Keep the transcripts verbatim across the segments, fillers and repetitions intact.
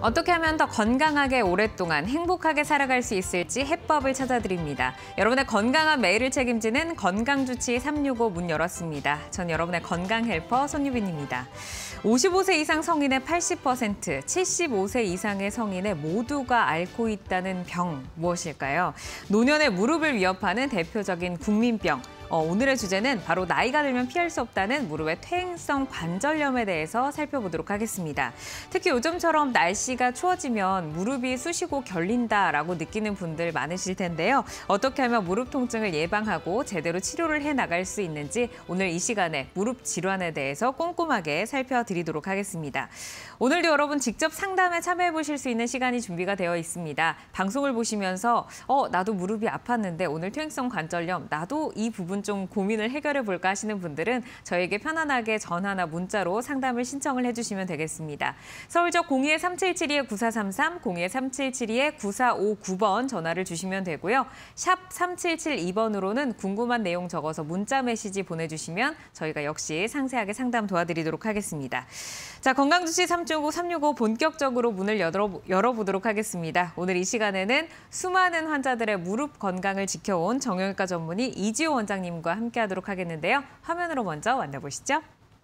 어떻게 하면 더 건강하게 오랫동안 행복하게 살아갈 수 있을지 해법을 찾아드립니다. 여러분의 건강한 매일을 책임지는 건강주치 삼육오 문 열었습니다. 전 여러분의 건강 헬퍼 손유빈입니다. 오십오 세 이상 성인의 팔십 퍼센트, 칠십오 세 이상의 성인의 모두가 앓고 있다는 병 무엇일까요? 노년의 무릎을 위협하는 대표적인 국민병. 어, 오늘의 주제는 바로 나이가 들면 피할 수 없다는 무릎의 퇴행성 관절염에 대해서 살펴보도록 하겠습니다. 특히 요즘처럼 날씨가 추워지면 무릎이 쑤시고 결린다라고 느끼는 분들 많으실 텐데요. 어떻게 하면 무릎 통증을 예방하고 제대로 치료를 해나갈 수 있는지 오늘 이 시간에 무릎 질환에 대해서 꼼꼼하게 살펴드리도록 하겠습니다. 오늘도 여러분 직접 상담에 참여해보실 수 있는 시간이 준비가 되어 있습니다. 방송을 보시면서 어 나도 무릎이 아팠는데 오늘 퇴행성 관절염, 나도 이 부분 좀 고민을 해결해볼까 하시는 분들은 저에게 편안하게 전화나 문자로 상담을 신청을 해주시면 되겠습니다. 서울적 공이의 삼칠칠이 구사삼삼, 공이의 삼칠칠이 구사오구 번 전화를 주시면 되고요. 샵 삼칠칠이 번으로는 궁금한 내용 적어서 문자 메시지 보내주시면 저희가 역시 상세하게 상담 도와드리도록 하겠습니다. 자, 건강주치 삼육오 삼육오 본격적으로 문을 열어, 열어보도록 하겠습니다. 오늘 이 시간에는 수많은 환자들의 무릎 건강을 지켜온 정형외과 전문의 이지호 원장님과 함께하도록 하겠는데요. 화면으로 먼저 만나보시죠.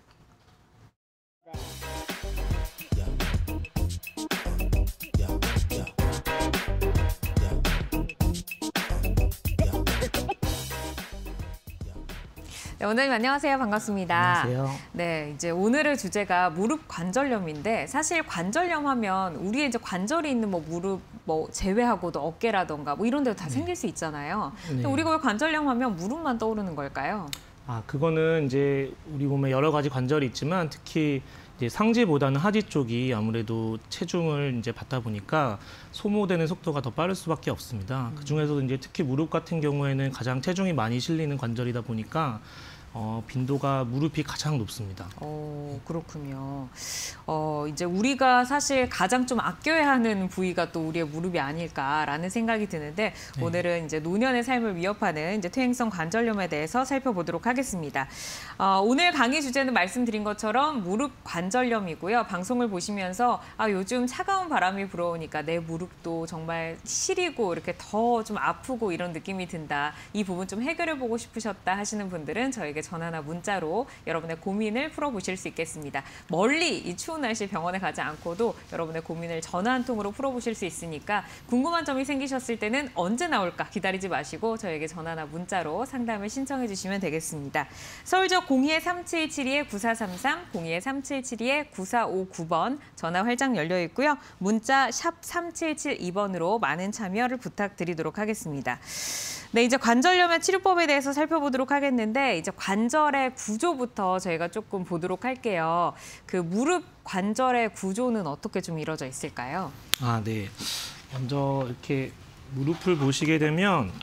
네, 원장님 안녕하세요. 반갑습니다. 안녕하세요. 네, 이제 오늘의 주제가 무릎 관절염인데 사실 관절염 하면 우리의 이제 관절이 있는 뭐 무릎 뭐 제외하고도 어깨라던가 뭐 이런 데도 다 네. 생길 수 있잖아요. 네. 근데 우리가 왜 관절염 하면 무릎만 떠오르는 걸까요? 아, 그거는 이제 우리 몸에 여러 가지 관절이 있지만 특히 이제 상지보다는 하지 쪽이 아무래도 체중을 이제 받다 보니까 소모되는 속도가 더 빠를 수밖에 없습니다. 음. 그 중에서도 이제 특히 무릎 같은 경우에는 가장 체중이 많이 실리는 관절이다 보니까 어, 빈도가 무릎이 가장 높습니다. 오, 그렇군요. 어, 이제 우리가 사실 가장 좀 아껴야 하는 부위가 또 우리의 무릎이 아닐까라는 생각이 드는데 네. 오늘은 이제 노년의 삶을 위협하는 이제 퇴행성 관절염에 대해서 살펴보도록 하겠습니다. 어, 오늘 강의 주제는 말씀드린 것처럼 무릎 관절염이고요. 방송을 보시면서 아, 요즘 차가운 바람이 불어오니까 내 무릎도 정말 시리고 이렇게 더 좀 아프고 이런 느낌이 든다. 이 부분 좀 해결해보고 싶으셨다 하시는 분들은 저에게 전화나 문자로 여러분의 고민을 풀어보실 수 있겠습니다. 멀리 이 추운 날씨 병원에 가지 않고도 여러분의 고민을 전화 한 통으로 풀어보실 수 있으니까 궁금한 점이 생기셨을 때는 언제 나올까 기다리지 마시고 저에게 전화나 문자로 상담을 신청해 주시면 되겠습니다. 서울적 공이의 삼칠칠이 구사삼삼, 공이의 삼칠칠이 구사오구 번 전화 활짝 열려 있고요. 문자 샵 삼칠칠이 번으로 많은 참여를 부탁드리도록 하겠습니다. 네, 이제 관절염의 치료법에 대해서 살펴보도록 하겠는데 이제 관절의 구조부터 저희가 조금 보도록 할게요. 그 무릎 관절의 구조는 어떻게 좀 이루어져 있을까요? 아, 네. 먼저 이렇게 무릎을 보시게 되면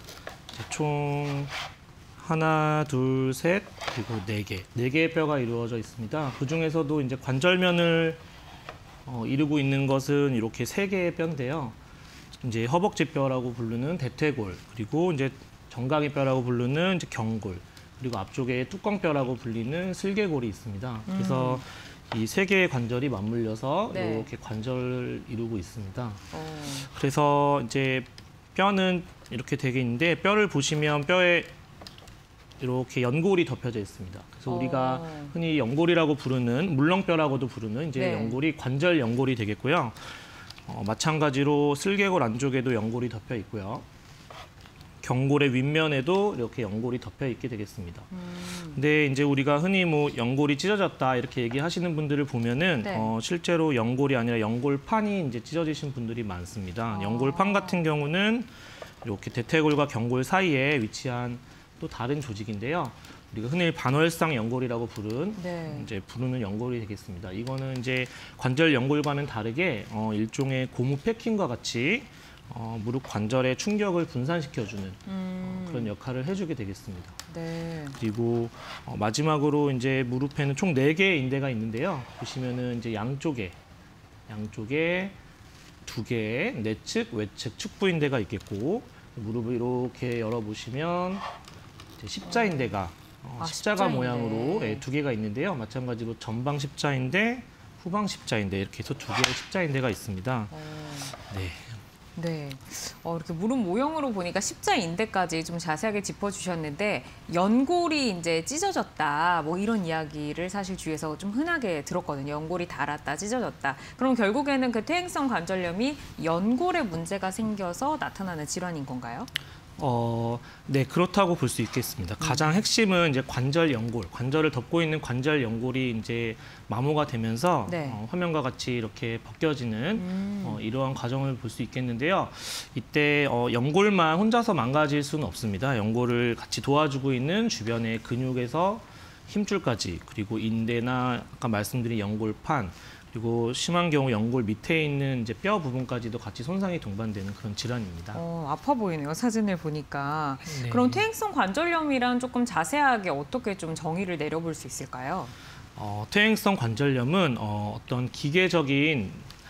총 하나, 둘, 셋, 그리고 네 개, 네 개의 뼈가 이루어져 있습니다. 그 중에서도 이제 관절면을 어, 이루고 있는 것은 이렇게 세 개의 뼈인데요. 이제 허벅지뼈라고 부르는 대퇴골, 그리고 이제 정강이 뼈라고 부르는 이제 경골, 그리고 앞쪽에 뚜껑뼈라고 불리는 슬개골이 있습니다. 그래서 음. 이 세 개의 관절이 맞물려서 네. 이렇게 관절을 이루고 있습니다. 오. 그래서 이제 뼈는 이렇게 되게 있는데 뼈를 보시면 뼈에 이렇게 연골이 덮여져 있습니다. 그래서 오. 우리가 흔히 연골이라고 부르는 물렁뼈라고도 부르는 이제 네. 연골이 관절 연골이 되겠고요. 어, 마찬가지로 슬개골 안쪽에도 연골이 덮여 있고요. 경골의 윗면에도 이렇게 연골이 덮여 있게 되겠습니다. 음. 근데 이제 우리가 흔히 뭐 연골이 찢어졌다 이렇게 얘기하시는 분들을 보면은 네. 어, 실제로 연골이 아니라 연골판이 이제 찢어지신 분들이 많습니다. 아. 연골판 같은 경우는 이렇게 대퇴골과 경골 사이에 위치한 또 다른 조직인데요. 우리가 흔히 반월상 연골이라고 부른 네. 이제 부르는 연골이 되겠습니다. 이거는 이제 관절 연골과는 다르게 어, 일종의 고무 패킹과 같이 어, 무릎 관절의 충격을 분산시켜주는 음. 어, 그런 역할을 해주게 되겠습니다. 네. 그리고 어, 마지막으로 이제 무릎에는 총 네 개의 인대가 있는데요. 보시면은 이제 양쪽에 양쪽에 두 개의 내측, 외측 축부 인대가 있겠고 무릎을 이렇게 열어보시면 이제 십자인대가 어, 아, 십자가 십자인대. 모양으로 예, 두 개가 있는데요. 마찬가지로 전방 십자인대, 후방 십자인대 이렇게 해서 두 개의 십자인대가 있습니다. 어. 네. 네, 어, 이렇게 무릎 모형으로 보니까 십자인대까지 좀 자세하게 짚어주셨는데 연골이 이제 찢어졌다 뭐 이런 이야기를 사실 주위에서 좀 흔하게 들었거든요. 연골이 닳았다, 찢어졌다. 그럼 결국에는 그 퇴행성 관절염이 연골에 문제가 생겨서 나타나는 질환인 건가요? 어, 네, 그렇다고 볼 수 있겠습니다. 가장 핵심은 이제 관절 연골, 관절을 덮고 있는 관절 연골이 이제 마모가 되면서 네. 어, 화면과 같이 이렇게 벗겨지는 음. 어, 이러한 과정을 볼 수 있겠는데요. 이때 어, 연골만 혼자서 망가질 수는 없습니다. 연골을 같이 도와주고 있는 주변의 근육에서 힘줄까지, 그리고 인대나 아까 말씀드린 연골판, 그리고 심한 경우 연골 밑에 있는 이제 뼈 부분까지도 같이 손상이 동반되는 그런 질환입니다. 어, 아파 보이네요. 사진을 보니까. 네. 그럼 퇴행성 관절염이란 조금 자세하게 어떻게 좀 정의를 내려볼 수 있을까요? 어, 퇴행성 관절염은 어, 어떤 기계적인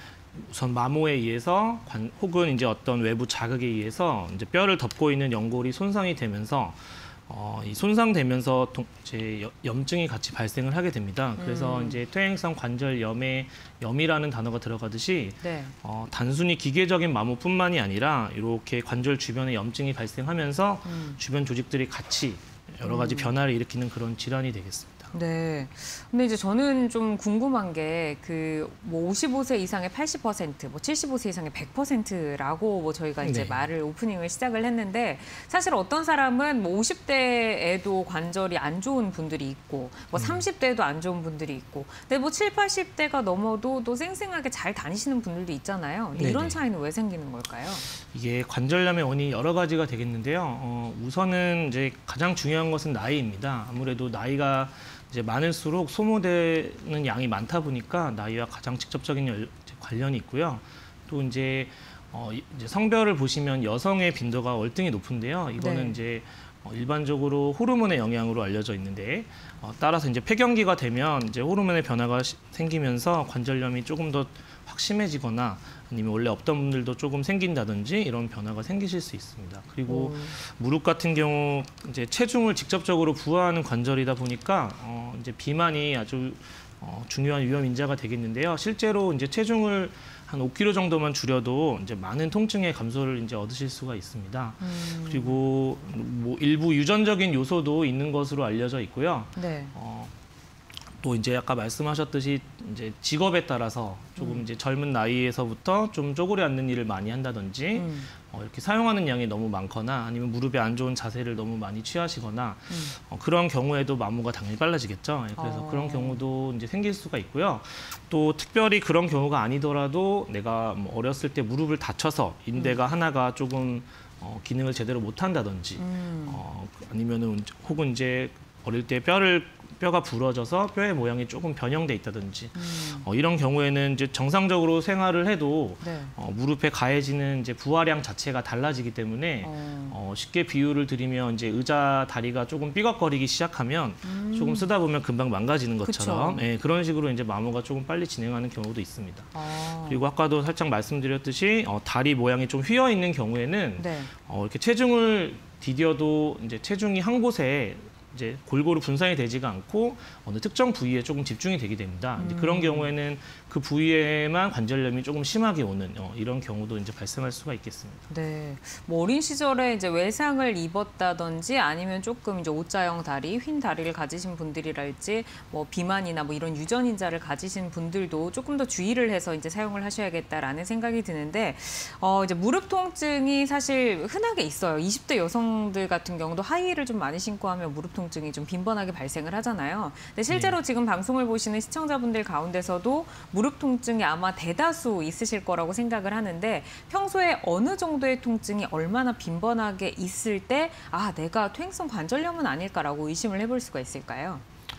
우선 마모에 의해서 관, 혹은 이제 어떤 외부 자극에 의해서 이제 뼈를 덮고 있는 연골이 손상이 되면서 어, 이 손상되면서 동, 이제 염증이 같이 발생을 하게 됩니다. 그래서 음. 이제 퇴행성 관절염에 염이라는 단어가 들어가듯이 네. 어, 단순히 기계적인 마모뿐만이 아니라 이렇게 관절 주변에 염증이 발생하면서 음. 주변 조직들이 같이 여러 가지 음. 변화를 일으키는 그런 질환이 되겠습니다. 네. 근데 이제 저는 좀 궁금한 게 그 뭐 오십오 세 이상의 팔십 퍼센트, 뭐 칠십오 세 이상의 백 퍼센트라고 뭐 저희가 이제 네. 말을 오프닝을 시작을 했는데 사실 어떤 사람은 뭐 오십 대에도 관절이 안 좋은 분들이 있고 뭐 음. 삼십 대에도 안 좋은 분들이 있고 근데 뭐 칠, 팔십 대가 넘어도 또 쌩쌩하게 잘 다니시는 분들도 있잖아요. 근데 이런 네네. 차이는 왜 생기는 걸까요? 이게 관절염의 원인이 여러 가지가 되겠는데요. 어, 우선은 이제 가장 중요한 것은 나이입니다. 아무래도 나이가 이제 많을수록 소모되는 양이 많다 보니까 나이와 가장 직접적인 열, 관련이 있고요. 또 이제, 어, 이제 성별을 보시면 여성의 빈도가 월등히 높은데요. 이거는 네. 이제 어, 일반적으로 호르몬의 영향으로 알려져 있는데 어, 따라서 이제 폐경기가 되면 이제 호르몬의 변화가 시, 생기면서 관절염이 조금 더 확심해지거나 아니면 원래 없던 분들도 조금 생긴다든지 이런 변화가 생기실 수 있습니다. 그리고 음. 무릎 같은 경우 이제 체중을 직접적으로 부하하는 관절이다 보니까 어, 이제 비만이 아주 어, 중요한 위험 인자가 되겠는데요. 실제로 이제 체중을 한 오 킬로그램 정도만 줄여도 이제 많은 통증의 감소를 이제 얻으실 수가 있습니다. 음. 그리고 뭐 일부 유전적인 요소도 있는 것으로 알려져 있고요. 네. 어, 또 이제 아까 말씀하셨듯이 이제 직업에 따라서 조금 음. 이제 젊은 나이에서부터 좀 쪼그려 앉는 일을 많이 한다든지 음. 어, 이렇게 사용하는 양이 너무 많거나 아니면 무릎에 안 좋은 자세를 너무 많이 취하시거나 음. 어, 그런 경우에도 마모가 당연히 빨라지겠죠. 예, 그래서 어. 그런 경우도 이제 생길 수가 있고요. 또 특별히 그런 경우가 아니더라도 내가 뭐 어렸을 때 무릎을 다쳐서 인대가 하나가 조금 어, 기능을 제대로 못 한다든지 음. 어, 아니면은 혹은 이제 어릴 때 뼈를 뼈가 부러져서 뼈의 모양이 조금 변형돼 있다든지 음. 어, 이런 경우에는 이제 정상적으로 생활을 해도 네. 어, 무릎에 가해지는 이제 부하량 자체가 달라지기 때문에 어. 어, 쉽게 비유를 드리면 이제 의자 다리가 조금 삐걱거리기 시작하면 음. 조금 쓰다 보면 금방 망가지는 것처럼 그쵸. 예, 그런 식으로 이제 마모가 조금 빨리 진행하는 경우도 있습니다. 아. 그리고 아까도 살짝 말씀드렸듯이 어, 다리 모양이 좀 휘어 있는 경우에는 네. 어, 이렇게 체중을 디뎌도 이제 체중이 한 곳에 이제 골고루 분산이 되지가 않고 어느 특정 부위에 조금 집중이 되게 됩니다. 이제 그런 음. 경우에는 그 부위에만 관절염이 조금 심하게 오는 어, 이런 경우도 이제 발생할 수가 있겠습니다. 네. 뭐 어린 시절에 이제 외상을 입었다든지 아니면 조금 이제 오자형 다리, 휜 다리를 가지신 분들이랄지 뭐 비만이나 뭐 이런 유전인자를 가지신 분들도 조금 더 주의를 해서 이제 사용을 하셔야겠다라는 생각이 드는데 어 이제 무릎 통증이 사실 흔하게 있어요. 이십 대 여성들 같은 경우도 하이힐을 좀 많이 신고 하면 무릎 통증이 좀 빈번하게 발생을 하잖아요. 근데 실제로 네. 지금 방송을 보시는 시청자분들 가운데서도 무릎 통증이 아마 대다수 있으실 거라고 생각을 하는데 평소에 어느 정도의 통증이 얼마나 빈번하게 있을 때 아, 내가 퇴행성 관절염은 아닐까라고 의심을 해볼 수가 있을까요?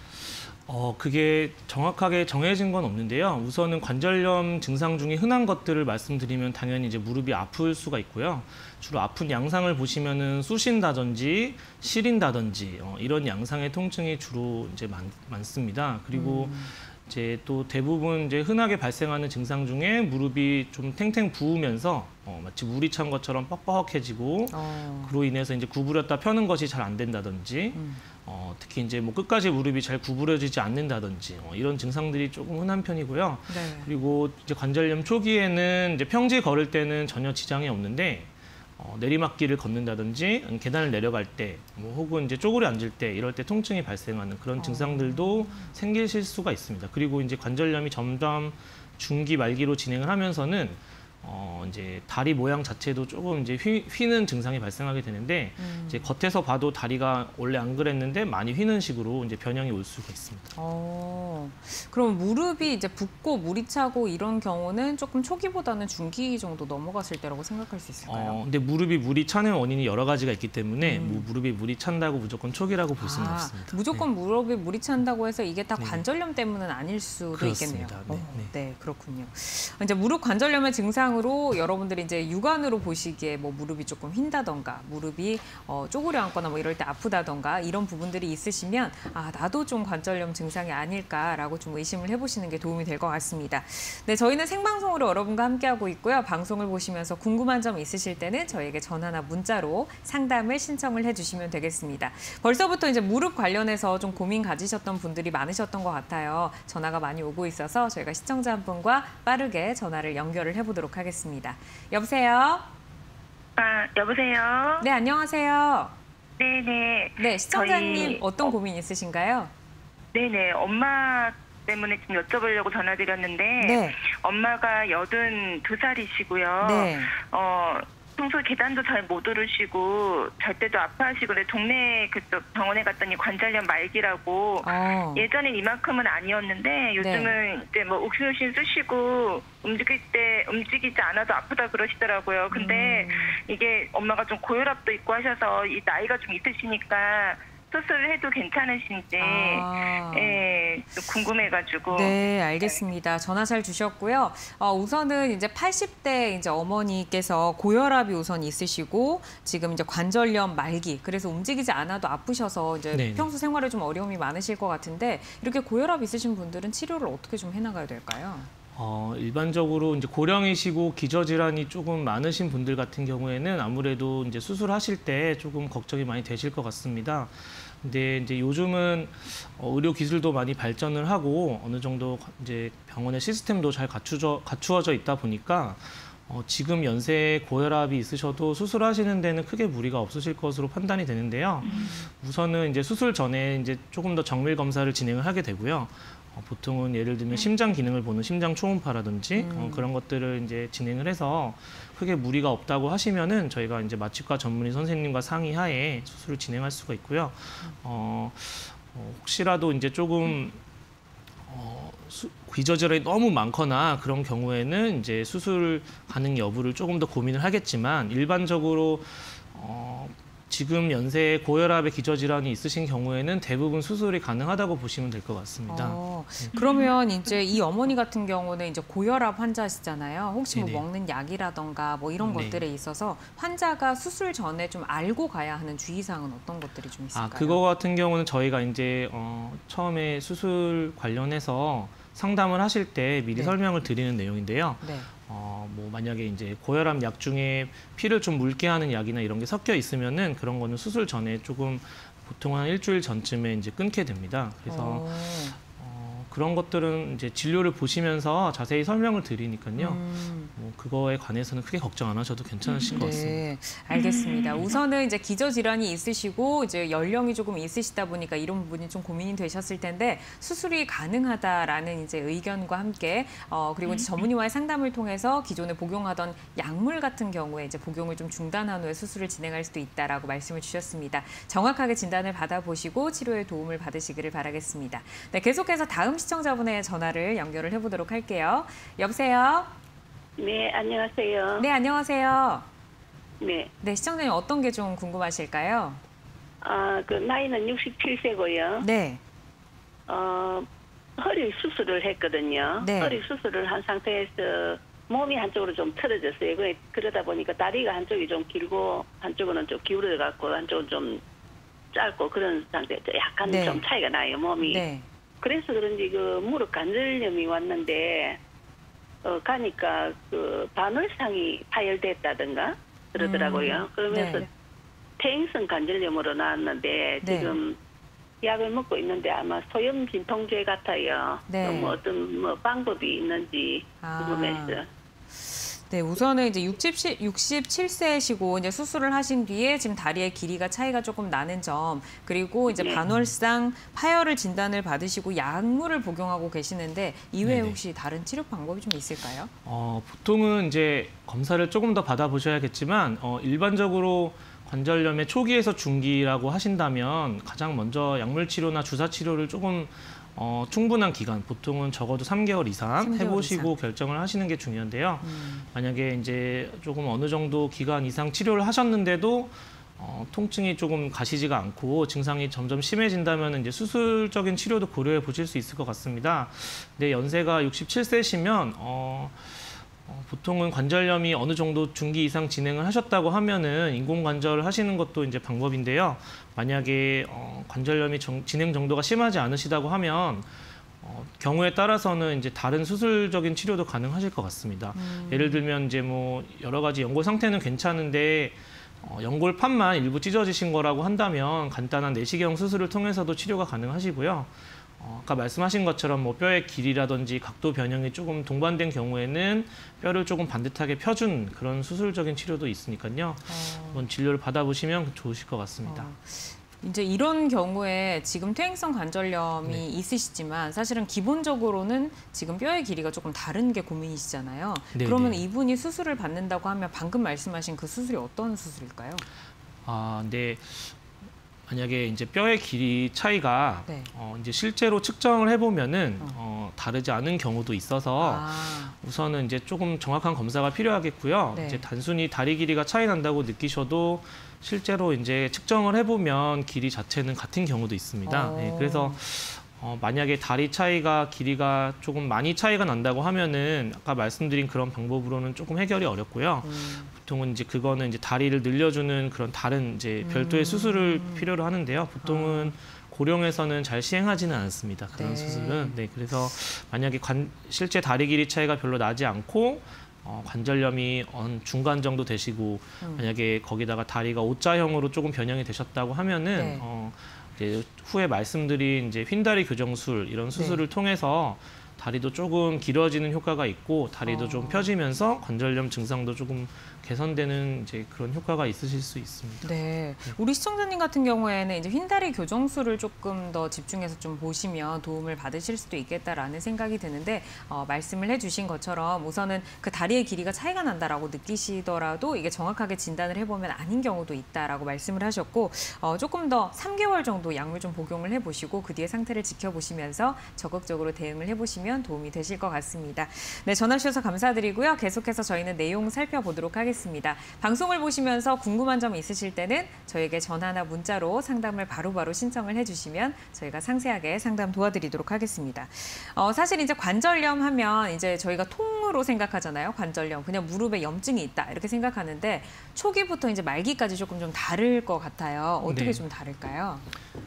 어, 그게 정확하게 정해진 건 없는데요. 우선은 관절염 증상 중에 흔한 것들을 말씀드리면 당연히 이제 무릎이 아플 수가 있고요. 주로 아픈 양상을 보시면은 쑤신다든지 시린다든지 어, 이런 양상의 통증이 주로 이제 많, 많습니다. 그리고 음. 이제 또 대부분 이제 흔하게 발생하는 증상 중에 무릎이 좀 탱탱 부으면서 어, 마치 물이 찬 것처럼 뻑뻑해지고 어. 그로 인해서 이제 구부렸다 펴는 것이 잘 안 된다든지 음. 어, 특히 이제 뭐 끝까지 무릎이 잘 구부러지지 않는다든지 어, 이런 증상들이 조금 흔한 편이고요. 네. 그리고 이제 관절염 초기에는 이제 평지 걸을 때는 전혀 지장이 없는데 어, 내리막길을 걷는다든지 계단을 내려갈 때, 뭐 혹은 이제 쪼그려 앉을 때 이럴 때 통증이 발생하는 그런 증상들도 어. 생기실 수가 있습니다. 그리고 이제 관절염이 점점 중기 말기로 진행을 하면서는 어, 이제 다리 모양 자체도 조금 이제 휘, 휘는 증상이 발생하게 되는데 음. 이제 겉에서 봐도 다리가 원래 안 그랬는데 많이 휘는 식으로 이제 변형이 올 수가 있습니다. 어, 그럼 무릎이 이제 붓고 물이 차고 이런 경우는 조금 초기보다는 중기 정도 넘어갔을 때라고 생각할 수 있을까요? 어, 근데 무릎이 물이 차는 원인이 여러 가지가 있기 때문에 음. 뭐 무릎이 물이 찬다고 무조건 초기라고 볼 수는 아, 없습니다. 무조건 네. 무릎이 물이 찬다고 해서 이게 다 네. 관절염 때문은 아닐 수도 그렇습니다. 있겠네요. 네, 어, 네. 네, 그렇군요. 이제 무릎 관절염의 증상으로 여러분들이 이제 육안으로 보시기에 뭐 무릎이 조금 휜다던가 무릎이 어, 쪼그려 앉거나 뭐 이럴 때 아프다던가 이런 부분들이 있으시면 아 나도 좀 관절염 증상이 아닐까라고 좀 의심을 해보시는 게 도움이 될 것 같습니다. 네, 저희는 생방송으로 여러분과 함께하고 있고요. 방송을 보시면서 궁금한 점 있으실 때는 저희에게 전화나 문자로 상담을 신청을 해주시면 되겠습니다. 벌써부터 이제 무릎 관련해서 좀 고민 가지셨던 분들이 많으셨던 것 같아요. 전화가 많이 오고 있어서 저희가 시청자 한 분과 빠르게 전화를 연결을 해보도록 하겠습니다. 여보세요? 아, 여보세요? 네, 안녕하세요. 네네. 네, 시청자님 저희, 어떤 어, 고민 있으신가요? 네네. 엄마 때문에 좀 여쭤보려고 전화드렸는데, 네. 엄마가 여든두 살이시고요. 네. 어, 평소 계단도 잘 못 오르시고, 잘 때도 아파하시고, 근데 동네 그쪽 병원에 갔더니 관절염 말기라고, 어. 예전엔 이만큼은 아니었는데, 요즘은 네. 이제 뭐 옥신옥신 쓰시고, 움직일 때, 움직이지 않아도 아프다 그러시더라고요. 근데 음. 이게 엄마가 좀 고혈압도 있고 하셔서, 이 나이가 좀 있으시니까, 수술을 해도 괜찮으신지 아. 예, 좀 궁금해가지고. 네, 알겠습니다. 전화 잘 주셨고요. 어, 우선은 이제 팔십 대 이제 어머니께서 고혈압이 우선 있으시고 지금 이제 관절염 말기, 그래서 움직이지 않아도 아프셔서 이제 네네. 평소 생활에 좀 어려움이 많으실 것 같은데 이렇게 고혈압 있으신 분들은 치료를 어떻게 좀 해나가야 될까요? 어, 일반적으로 이제 고령이시고 기저질환이 조금 많으신 분들 같은 경우에는 아무래도 이제 수술하실 때 조금 걱정이 많이 되실 것 같습니다. 근데 이제 요즘은 어, 의료 기술도 많이 발전을 하고 어느 정도 이제 병원의 시스템도 잘 갖추져, 갖추어져 있다 보니까 어, 지금 연세에 고혈압이 있으셔도 수술하시는 데는 크게 무리가 없으실 것으로 판단이 되는데요. 음. 우선은 이제 수술 전에 이제 조금 더 정밀 검사를 진행을 하게 되고요. 어, 보통은 예를 들면 심장 기능을 보는 심장 초음파라든지 음. 어, 그런 것들을 이제 진행을 해서 크게 무리가 없다고 하시면은 저희가 이제 마취과 전문의 선생님과 상의하에 수술을 진행할 수가 있고요. 어, 어, 혹시라도 이제 조금 어, 수, 기저질환이 너무 많거나 그런 경우에는 이제 수술 가능 여부를 조금 더 고민을 하겠지만 일반적으로 어, 지금 연세에 고혈압의 기저질환이 있으신 경우에는 대부분 수술이 가능하다고 보시면 될 것 같습니다. 어, 그러면 이제 이 어머니 같은 경우는 이제 고혈압 환자시잖아요. 혹시 뭐 네네. 먹는 약이라던가 뭐 이런 네. 것들에 있어서 환자가 수술 전에 좀 알고 가야 하는 주의사항은 어떤 것들이 좀 있을까요? 아, 그거 같은 경우는 저희가 이제 어, 처음에 수술 관련해서 상담을 하실 때 미리 네. 설명을 드리는 내용인데요. 네. 어, 뭐 만약에 이제 고혈압 약 중에 피를 좀 묽게 하는 약이나 이런 게 섞여 있으면은 그런 거는 수술 전에 조금 보통 한 일주일 전쯤에 이제 끊게 됩니다. 그래서 어. 어, 그런 것들은 이제 진료를 보시면서 자세히 설명을 드리니까요. 음. 뭐 그거에 관해서는 크게 걱정 안 하셔도 괜찮으실 것 같습니다. 네, 알겠습니다. 우선은 이제 기저질환이 있으시고 이제 연령이 조금 있으시다 보니까 이런 부분이 좀 고민이 되셨을 텐데 수술이 가능하다라는 이제 의견과 함께 어 그리고 이제 전문의와의 상담을 통해서 기존에 복용하던 약물 같은 경우에 이제 복용을 좀 중단한 후에 수술을 진행할 수도 있다라고 말씀을 주셨습니다. 정확하게 진단을 받아보시고 치료에 도움을 받으시기를 바라겠습니다. 네, 계속해서 다음 시청자분의 전화를 연결을 해보도록 할게요. 여보세요? 네, 안녕하세요. 네, 안녕하세요. 네. 네, 시청자님 어떤 게 좀 궁금하실까요? 아, 그 나이는 육십칠 세고요. 네. 어, 허리 수술을 했거든요. 네. 허리 수술을 한 상태에서 몸이 한쪽으로 좀 틀어졌어요. 그래- 그러다 보니까 다리가 한쪽이 좀 길고 한쪽은 좀 기울어 갖고 한쪽은 좀 짧고 그런 상태. 약간 네. 좀 차이가 나요, 몸이. 네. 그래서 그런지 그 무릎 관절염이 왔는데 어 가니까 그 반월상이 파열됐다든가 그러더라고요. 음, 그러면서 네. 퇴행성 관절염으로 나왔는데 네. 지금 약을 먹고 있는데 아마 소염 진통제 같아요. 네. 또 뭐 어떤 뭐 방법이 있는지 아. 궁금해서. 네, 우선은 이제 육십, 육십칠 세시고 이제 수술을 하신 뒤에 지금 다리의 길이가 차이가 조금 나는 점, 그리고 이제 네. 반월상 파열을 진단을 받으시고 약물을 복용하고 계시는데 이외에 네네. 혹시 다른 치료 방법이 좀 있을까요? 어, 보통은 이제 검사를 조금 더 받아보셔야겠지만 어, 일반적으로 관절염의 초기에서 중기라고 하신다면 가장 먼저 약물 치료나 주사 치료를 조금 어, 충분한 기간, 보통은 적어도 삼 개월 이상 삼 개월 해보시고 이상. 결정을 하시는 게 중요한데요. 음. 만약에 이제 조금 어느 정도 기간 이상 치료를 하셨는데도 어, 통증이 조금 가시지가 않고 증상이 점점 심해진다면 이제 수술적인 치료도 고려해 보실 수 있을 것 같습니다. 근데 연세가 육십칠 세시면 어, 어, 보통은 관절염이 어느 정도 중기 이상 진행을 하셨다고 하면은 인공관절을 하시는 것도 이제 방법인데요. 만약에 어, 관절염이 정, 진행 정도가 심하지 않으시다고 하면 어, 경우에 따라서는 이제 다른 수술적인 치료도 가능하실 것 같습니다. 음. 예를 들면 이제 뭐 여러 가지 연골 상태는 괜찮은데 어, 연골판만 일부 찢어지신 거라고 한다면 간단한 내시경 수술을 통해서도 치료가 가능하시고요. 어, 아까 말씀하신 것처럼 뭐 뼈의 길이라든지 각도 변형이 조금 동반된 경우에는 뼈를 조금 반듯하게 펴준 그런 수술적인 치료도 있으니까요. 어. 한번 진료를 받아보시면 좋으실 것 같습니다. 어. 이제 이런 경우에 지금 퇴행성 관절염이 네. 있으시지만 사실은 기본적으로는 지금 뼈의 길이가 조금 다른 게 고민이시잖아요. 네, 그러면 네. 이분이 수술을 받는다고 하면 방금 말씀하신 그 수술이 어떤 수술일까요? 아, 근데 만약에 이제 뼈의 길이 차이가 네. 어, 이제 실제로 측정을 해보면은 어. 어, 다르지 않은 경우도 있어서 아, 우선은 이제 조금 정확한 검사가 필요하겠고요. 네. 이제 단순히 다리 길이가 차이 난다고 느끼셔도 실제로 이제 측정을 해보면 길이 자체는 같은 경우도 있습니다. 어. 네, 그래서 어, 만약에 다리 차이가 길이가 조금 많이 차이가 난다고 하면은 아까 말씀드린 그런 방법으로는 조금 해결이 어렵고요. 음, 보통은 이제 그거는 이제 다리를 늘려주는 그런 다른 이제 별도의 음. 수술을 필요로 하는데요. 보통은 고령에서는 잘 시행하지는 않습니다. 그런 네. 수술은. 네, 그래서 만약에 관, 실제 다리 길이 차이가 별로 나지 않고 어, 관절염이 한 중간 정도 되시고 음. 만약에 거기다가 다리가 오자형으로 조금 변형이 되셨다고 하면은 네. 어, 이제 후에 말씀드린 이제 휜다리 교정술 이런 수술을 네. 통해서 통해서 다리도 조금 길어지는 효과가 있고 다리도 어. 좀 펴지면서 관절염 증상도 조금 개선되는 이제 그런 효과가 있으실 수 있습니다. 네, 우리 시청자님 같은 경우에는 이제 휜다리 교정술을 조금 더 집중해서 좀 보시면 도움을 받으실 수도 있겠다라는 생각이 드는데 어, 말씀을 해주신 것처럼 우선은 그 다리의 길이가 차이가 난다라고 느끼시더라도 이게 정확하게 진단을 해보면 아닌 경우도 있다라고 말씀을 하셨고 어, 조금 더 삼 개월 정도 약물 좀 복용을 해보시고 그 뒤에 상태를 지켜보시면서 적극적으로 대응을 해보시면 도움이 되실 것 같습니다. 네, 전화 주셔서 감사드리고요. 계속해서 저희는 내용 살펴보도록 하겠습니다. 방송을 보시면서 궁금한 점 있으실 때는 저에게 전화나 문자로 상담을 바로바로 신청을 해주시면 저희가 상세하게 상담 도와드리도록 하겠습니다. 어, 사실 이제 관절염 하면 이제 저희가 통으로 생각하잖아요. 관절염, 그냥 무릎에 염증이 있다 이렇게 생각하는데 초기부터 이제 말기까지 조금 좀 다를 것 같아요. 어떻게 네. 좀 다를까요?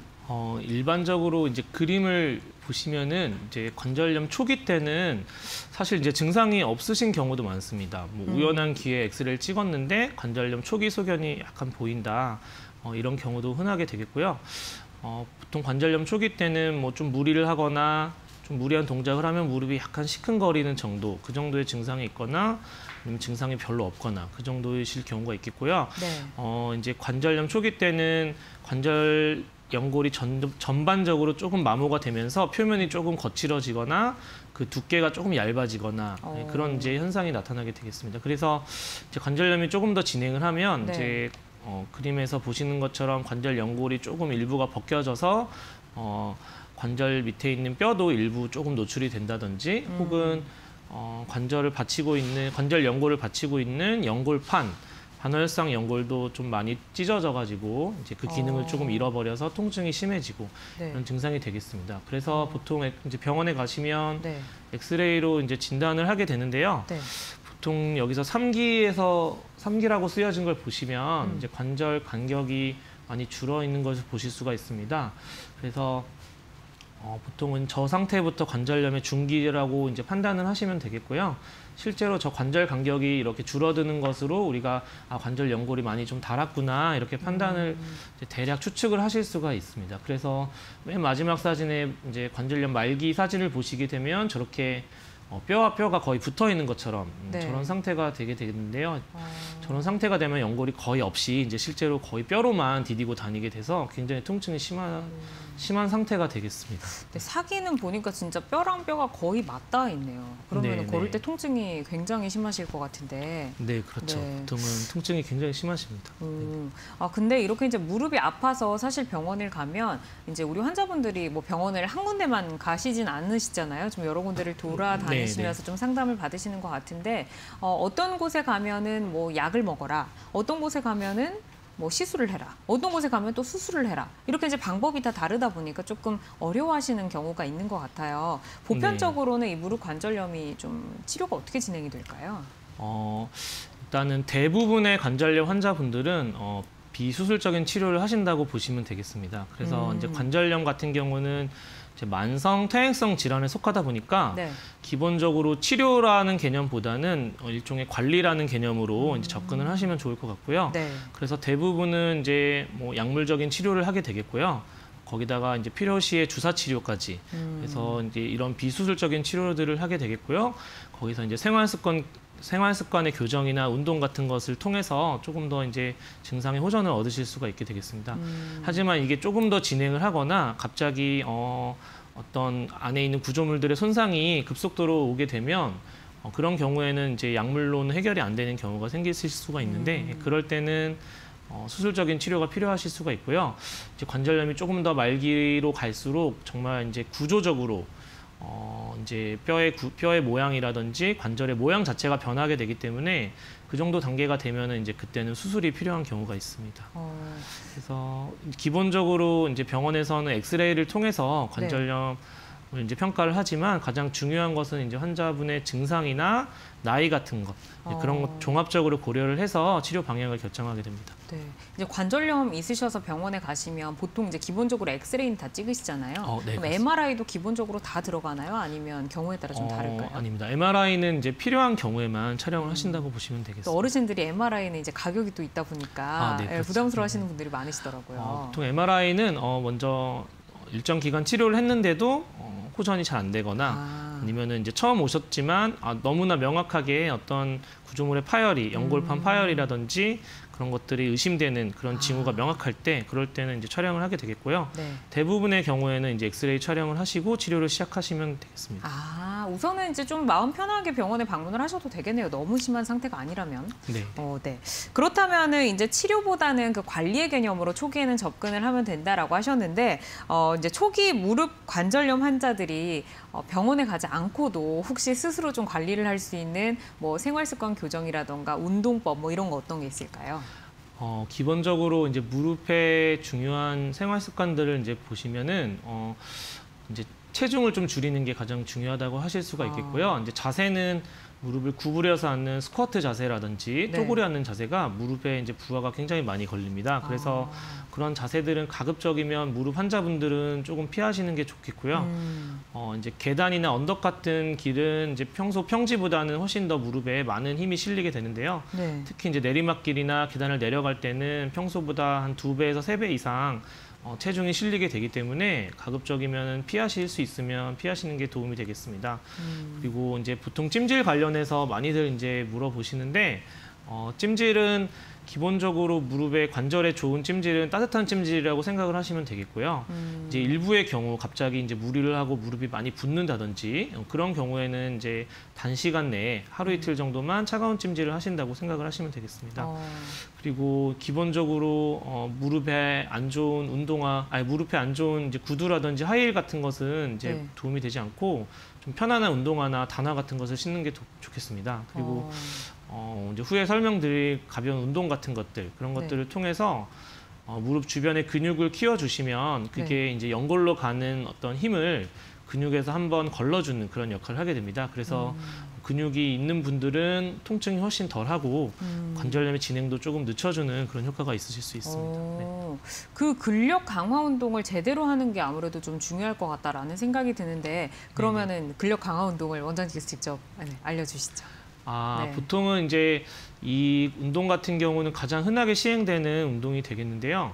어, 일반적으로 이제 그림을 보시면은 이제 관절염 초기 때는 사실 이제 증상이 없으신 경우도 많습니다. 뭐 음. 우연한 기회에 엑스레이를 찍었는데 관절염 초기 소견이 약간 보인다. 어, 이런 경우도 흔하게 되겠고요. 어, 보통 관절염 초기 때는 뭐 좀 무리를 하거나 좀 무리한 동작을 하면 무릎이 약간 시큰거리는 정도, 그 정도의 증상이 있거나 아니면 증상이 별로 없거나 그 정도이실 경우가 있겠고요. 네. 어, 이제 관절염 초기 때는 관절 연골이 전, 전반적으로 조금 마모가 되면서 표면이 조금 거칠어지거나 그 두께가 조금 얇아지거나 어. 네, 그런 이제 현상이 나타나게 되겠습니다. 그래서 이제 관절염이 조금 더 진행을 하면 네. 이제 어, 그림에서 보시는 것처럼 관절 연골이 조금 일부가 벗겨져서 어, 관절 밑에 있는 뼈도 일부 조금 노출이 된다든지 음. 혹은 어, 관절을 받치고 있는 관절 연골을 받치고 있는 연골판 반월상 연골도 좀 많이 찢어져가지고 이제 그 기능을 어. 조금 잃어버려서 통증이 심해지고 네. 이런 증상이 되겠습니다. 그래서 보통 이제 병원에 가시면 네. 엑스레이로 이제 진단을 하게 되는데요. 네. 보통 여기서 삼 기에서 삼 기라고 쓰여진 걸 보시면 음. 이제 관절 간격이 많이 줄어 있는 것을 보실 수가 있습니다. 그래서 어, 보통은 저 상태부터 관절염의 중기라고 이제 판단을 하시면 되겠고요. 실제로 저 관절 간격이 이렇게 줄어드는 것으로 우리가 아, 관절 연골이 많이 좀 닳았구나 이렇게 판단을 음. 이제 대략 추측을 하실 수가 있습니다. 그래서 맨 마지막 사진에 이제 관절염 말기 사진을 보시게 되면 저렇게 어, 뼈와 뼈가 거의 붙어 있는 것처럼 음, 네. 저런 상태가 되게 되는데요. 어. 저런 상태가 되면 연골이 거의 없이 이제 실제로 거의 뼈로만 디디고 다니게 돼서 굉장히 통증이 심한 심한 상태가 되겠습니다. 근데 사기는 보니까 진짜 뼈랑 뼈가 거의 맞닿아 있네요. 그러면 네, 걸을 네. 때 통증이 굉장히 심하실 것 같은데. 네, 그렇죠. 네. 보통은 통증이 굉장히 심하십니다. 음, 아 근데 이렇게 이제 무릎이 아파서 사실 병원을 가면 이제 우리 환자분들이 뭐 병원을 한 군데만 가시진 않으시잖아요. 좀 여러 군데를 돌아다니시면서 네, 네. 좀 상담을 받으시는 것 같은데 어, 어떤 곳에 가면은 뭐 약을 먹어라, 어떤 곳에 가면은 뭐 시술을 해라, 어떤 곳에 가면 또 수술을 해라 이렇게 이제 방법이 다 다르다 보니까 조금 어려워하시는 경우가 있는 것 같아요. 보편적으로는 이 무릎 관절염이 좀 치료가 어떻게 진행이 될까요? 어, 일단은 대부분의 관절염 환자분들은 어, 비수술적인 치료를 하신다고 보시면 되겠습니다. 그래서 음. 이제 관절염 같은 경우는 이제 만성 퇴행성 질환에 속하다 보니까 네. 기본적으로 치료라는 개념보다는 어, 일종의 관리라는 개념으로 이제 접근을 하시면 좋을 것 같고요. 네. 그래서 대부분은 이제 뭐 약물적인 치료를 하게 되겠고요. 거기다가 이제 필요시에 주사 치료까지 음. 그래서 이제 이런 비수술적인 치료들을 하게 되겠고요. 거기서 이제 생활 습관 생활 습관의 교정이나 운동 같은 것을 통해서 조금 더 이제 증상의 호전을 얻으실 수가 있게 되겠습니다. 음. 하지만 이게 조금 더 진행을 하거나 갑자기 어, 어떤 안에 있는 구조물들의 손상이 급속도로 오게 되면 어, 그런 경우에는 이제 약물로는 해결이 안 되는 경우가 생길 수가 있는데 음. 그럴 때는 어, 수술적인 치료가 필요하실 수가 있고요. 이제 관절염이 조금 더 말기로 갈수록 정말 이제 구조적으로 어, 이제 뼈의 구, 뼈의 모양이라든지 관절의 모양 자체가 변하게 되기 때문에 그 정도 단계가 되면은 이제 그때는 수술이 필요한 경우가 있습니다. 어. 그래서 기본적으로 이제 병원에서는 엑스레이를 통해서 관절염을 이제 평가를 하지만 가장 중요한 것은 이제 환자분의 증상이나 나이 같은 것 어. 그런 것 종합적으로 고려를 해서 치료 방향을 결정하게 됩니다. 네. 이제 관절염 있으셔서 병원에 가시면 보통 이제 기본적으로 엑스레이는 다 찍으시잖아요. 어, 네, 그럼 그렇습니다. 엠알아이도 기본적으로 다 들어가나요? 아니면 경우에 따라 좀 다를까요? 어, 아닙니다. 엠알아이는 이제 필요한 경우에만 촬영을 음. 하신다고 보시면 또 되겠습니다. 어르신들이 엠알아이는 이제 가격이 또 있다 보니까 아, 네, 예, 그렇죠. 부담스러워하시는 분들이 많으시더라고요. 어, 보통 엠알아이는 어, 먼저 일정 기간 치료를 했는데도 어, 호전이 잘 안 되거나 아. 아니면은 이제 처음 오셨지만 아, 너무나 명확하게 어떤 구조물의 파열이 연골판 음. 파열이라든지 그런 것들이 의심되는 그런 징후가 아. 명확할 때 그럴 때는 이제 촬영을 하게 되겠고요. 네. 대부분의 경우에는 이제 엑스레이 촬영을 하시고 치료를 시작하시면 되겠습니다. 아, 우선은 이제 좀 마음 편하게 병원에 방문을 하셔도 되겠네요. 너무 심한 상태가 아니라면. 네. 어, 네. 그렇다면은 이제 치료보다는 그 관리의 개념으로 초기에는 접근을 하면 된다라고 하셨는데, 어, 이제 초기 무릎 관절염 환자들이 어, 병원에 가지 않고도 혹시 스스로 좀 관리를 할 수 있는 뭐 생활습관 교정이라던가 운동법 뭐 이런 거 어떤 게 있을까요? 어, 기본적으로 이제 무릎의 중요한 생활 습관들을 이제 보시면은 어, 이제 체중을 좀 줄이는 게 가장 중요하다고 하실 수가 있겠고요. 아. 이제 자세는 무릎을 구부려서 앉는 스쿼트 자세라든지 네. 쪼그려 앉는 자세가 무릎에 이제 부하가 굉장히 많이 걸립니다. 그래서 아. 그런 자세들은 가급적이면 무릎 환자분들은 조금 피하시는 게 좋겠고요. 음. 어, 이제 계단이나 언덕 같은 길은 이제 평소 평지보다는 훨씬 더 무릎에 많은 힘이 실리게 되는데요. 네. 특히 이제 내리막길이나 계단을 내려갈 때는 평소보다 한 두 배에서 세 배 이상 어, 체중이 실리게 되기 때문에 가급적이면 피하실 수 있으면 피하시는 게 도움이 되겠습니다. 음. 그리고 이제 보통 찜질 관련해서 많이들 이제 물어보시는데 어, 찜질은 기본적으로 무릎에 관절에 좋은 찜질은 따뜻한 찜질이라고 생각을 하시면 되겠고요. 음. 이제 일부의 경우 갑자기 이제 무리를 하고 무릎이 많이 붓는다든지 그런 경우에는 이제 단시간 내에 하루 이틀 정도만 차가운 찜질을 하신다고 생각을 하시면 되겠습니다. 어. 그리고 기본적으로 어, 무릎에 안 좋은 운동화, 아니 무릎에 안 좋은 이제 구두라든지 하이힐 같은 것은 이제 네. 도움이 되지 않고 좀 편안한 운동화나 단화 같은 것을 신는 게 도, 좋겠습니다. 그리고 어. 어, 이제 후에 설명드릴 가벼운 운동 같은 것들 그런 네. 것들을 통해서 어, 무릎 주변의 근육을 키워주시면 그게 네. 이제 연골로 가는 어떤 힘을 근육에서 한번 걸러주는 그런 역할을 하게 됩니다. 그래서 음. 근육이 있는 분들은 통증이 훨씬 덜하고 음. 관절염의 진행도 조금 늦춰주는 그런 효과가 있으실 수 있습니다. 네. 오, 그 근력 강화 운동을 제대로 하는 게 아무래도 좀 중요할 것 같다라는 생각이 드는데 그러면은 근력 강화 운동을 원장님께서 직접 네, 알려주시죠. 아, 네. 보통은 이제 이 운동 같은 경우는 가장 흔하게 시행되는 운동이 되겠는데요.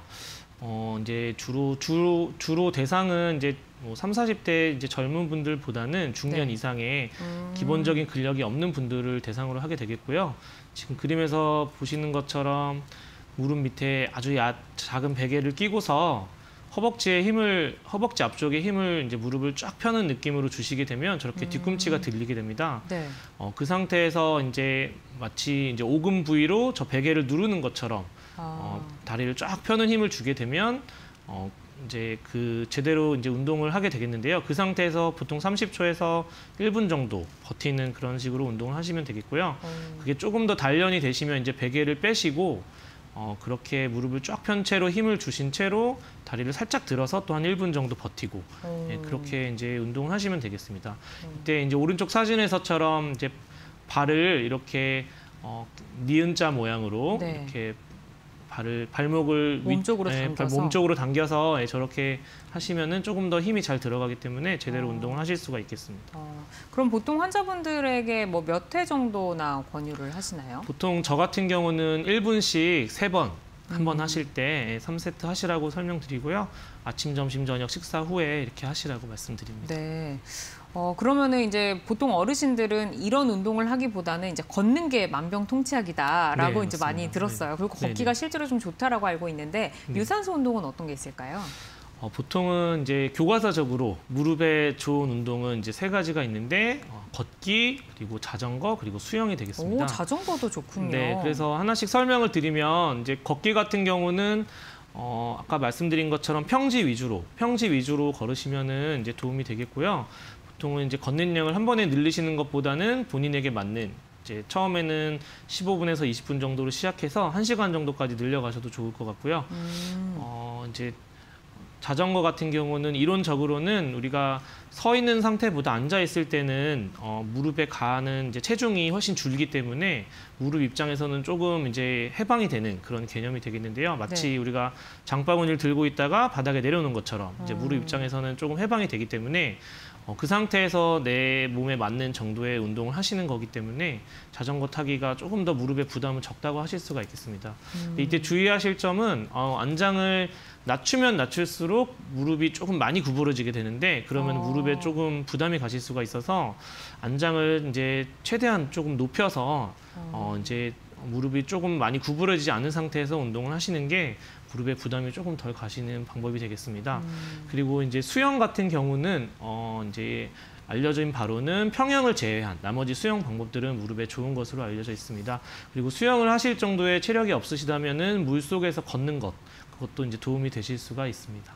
어, 이제 주로 주로 주로 대상은 이제 뭐 삼, 사십 대 이제 젊은 분들보다는 중년 네. 이상의 음. 기본적인 근력이 없는 분들을 대상으로 하게 되겠고요. 지금 그림에서 보시는 것처럼 무릎 밑에 아주 얕, 작은 베개를 끼고서 허벅지에 힘을, 허벅지 앞쪽에 힘을 이제 무릎을 쫙 펴는 느낌으로 주시게 되면 저렇게 음. 뒤꿈치가 들리게 됩니다. 네. 어, 그 상태에서 이제 마치 이제 오금 부위로 저 베개를 누르는 것처럼 아. 어, 다리를 쫙 펴는 힘을 주게 되면 어, 이제 그 제대로 이제 운동을 하게 되겠는데요. 그 상태에서 보통 삼십 초에서 일 분 정도 버티는 그런 식으로 운동을 하시면 되겠고요. 음. 그게 조금 더 단련이 되시면 이제 베개를 빼시고 어, 그렇게 무릎을 쫙 편 채로 힘을 주신 채로 다리를 살짝 들어서 또 한 일 분 정도 버티고 음. 예, 그렇게 이제 운동을 하시면 되겠습니다. 음. 이때 이제 오른쪽 사진에서처럼 이제 발을 이렇게 어, 니은자 모양으로 네. 이렇게 발을 발목을 위- 몸쪽으로 예, 발- 당겨서? 몸쪽으로 당겨서 예, 저렇게 하시면은 조금 더 힘이 잘 들어가기 때문에 제대로 어. 운동을 하실 수가 있겠습니다. 어, 그럼 보통 환자분들에게 뭐 몇 회 정도나 권유를 하시나요? 보통 저 같은 경우는 일 분씩 세 번 한 번 음. 하실 때 삼 세트 하시라고 설명드리고요. 아침, 점심, 저녁 식사 후에 이렇게 하시라고 말씀드립니다. 네. 어, 그러면은 이제 보통 어르신들은 이런 운동을 하기보다는 이제 걷는 게 만병통치약이다라고 네, 이제 많이 맞습니다. 들었어요. 그리고 네네. 걷기가 실제로 좀 좋다라고 알고 있는데 네. 유산소 운동은 어떤 게 있을까요? 어, 보통은 이제 교과서적으로 무릎에 좋은 운동은 이제 세 가지가 있는데 어, 걷기, 그리고 자전거, 그리고 수영이 되겠습니다. 오, 자전거도 좋군요. 네, 그래서 하나씩 설명을 드리면 이제 걷기 같은 경우는 어, 아까 말씀드린 것처럼 평지 위주로 평지 위주로 걸으시면은 이제 도움이 되겠고요. 보통은 이제 걷는 양을 한 번에 늘리시는 것보다는 본인에게 맞는 이제 처음에는 십오 분에서 이십 분 정도로 시작해서 한 시간 정도까지 늘려가셔도 좋을 것 같고요. 음. 어, 이제 자전거 같은 경우는 이론적으로는 우리가 서 있는 상태보다 앉아 있을 때는 어, 무릎에 가는 이제 체중이 훨씬 줄기 때문에 무릎 입장에서는 조금 이제 해방이 되는 그런 개념이 되겠는데요. 마치 네. 우리가 장바구니를 들고 있다가 바닥에 내려오는 것처럼 이제 음. 무릎 입장에서는 조금 해방이 되기 때문에 어, 그 상태에서 내 몸에 맞는 정도의 운동을 하시는 거기 때문에 자전거 타기가 조금 더 무릎에 부담은 적다고 하실 수가 있겠습니다. 음. 이때 주의하실 점은 어, 안장을 낮추면 낮출수록 무릎이 조금 많이 구부러지게 되는데 그러면 어. 무릎에 조금 부담이 가실 수가 있어서 안장을 이제 최대한 조금 높여서 어, 이제 무릎이 조금 많이 구부러지지 않은 상태에서 운동을 하시는 게 무릎에 부담이 조금 덜 가시는 방법이 되겠습니다. 음. 그리고 이제 수영 같은 경우는 어, 이제 알려진 바로는 평영을 제외한 나머지 수영 방법들은 무릎에 좋은 것으로 알려져 있습니다. 그리고 수영을 하실 정도의 체력이 없으시다면은 물 속에서 걷는 것 그것도 이제 도움이 되실 수가 있습니다.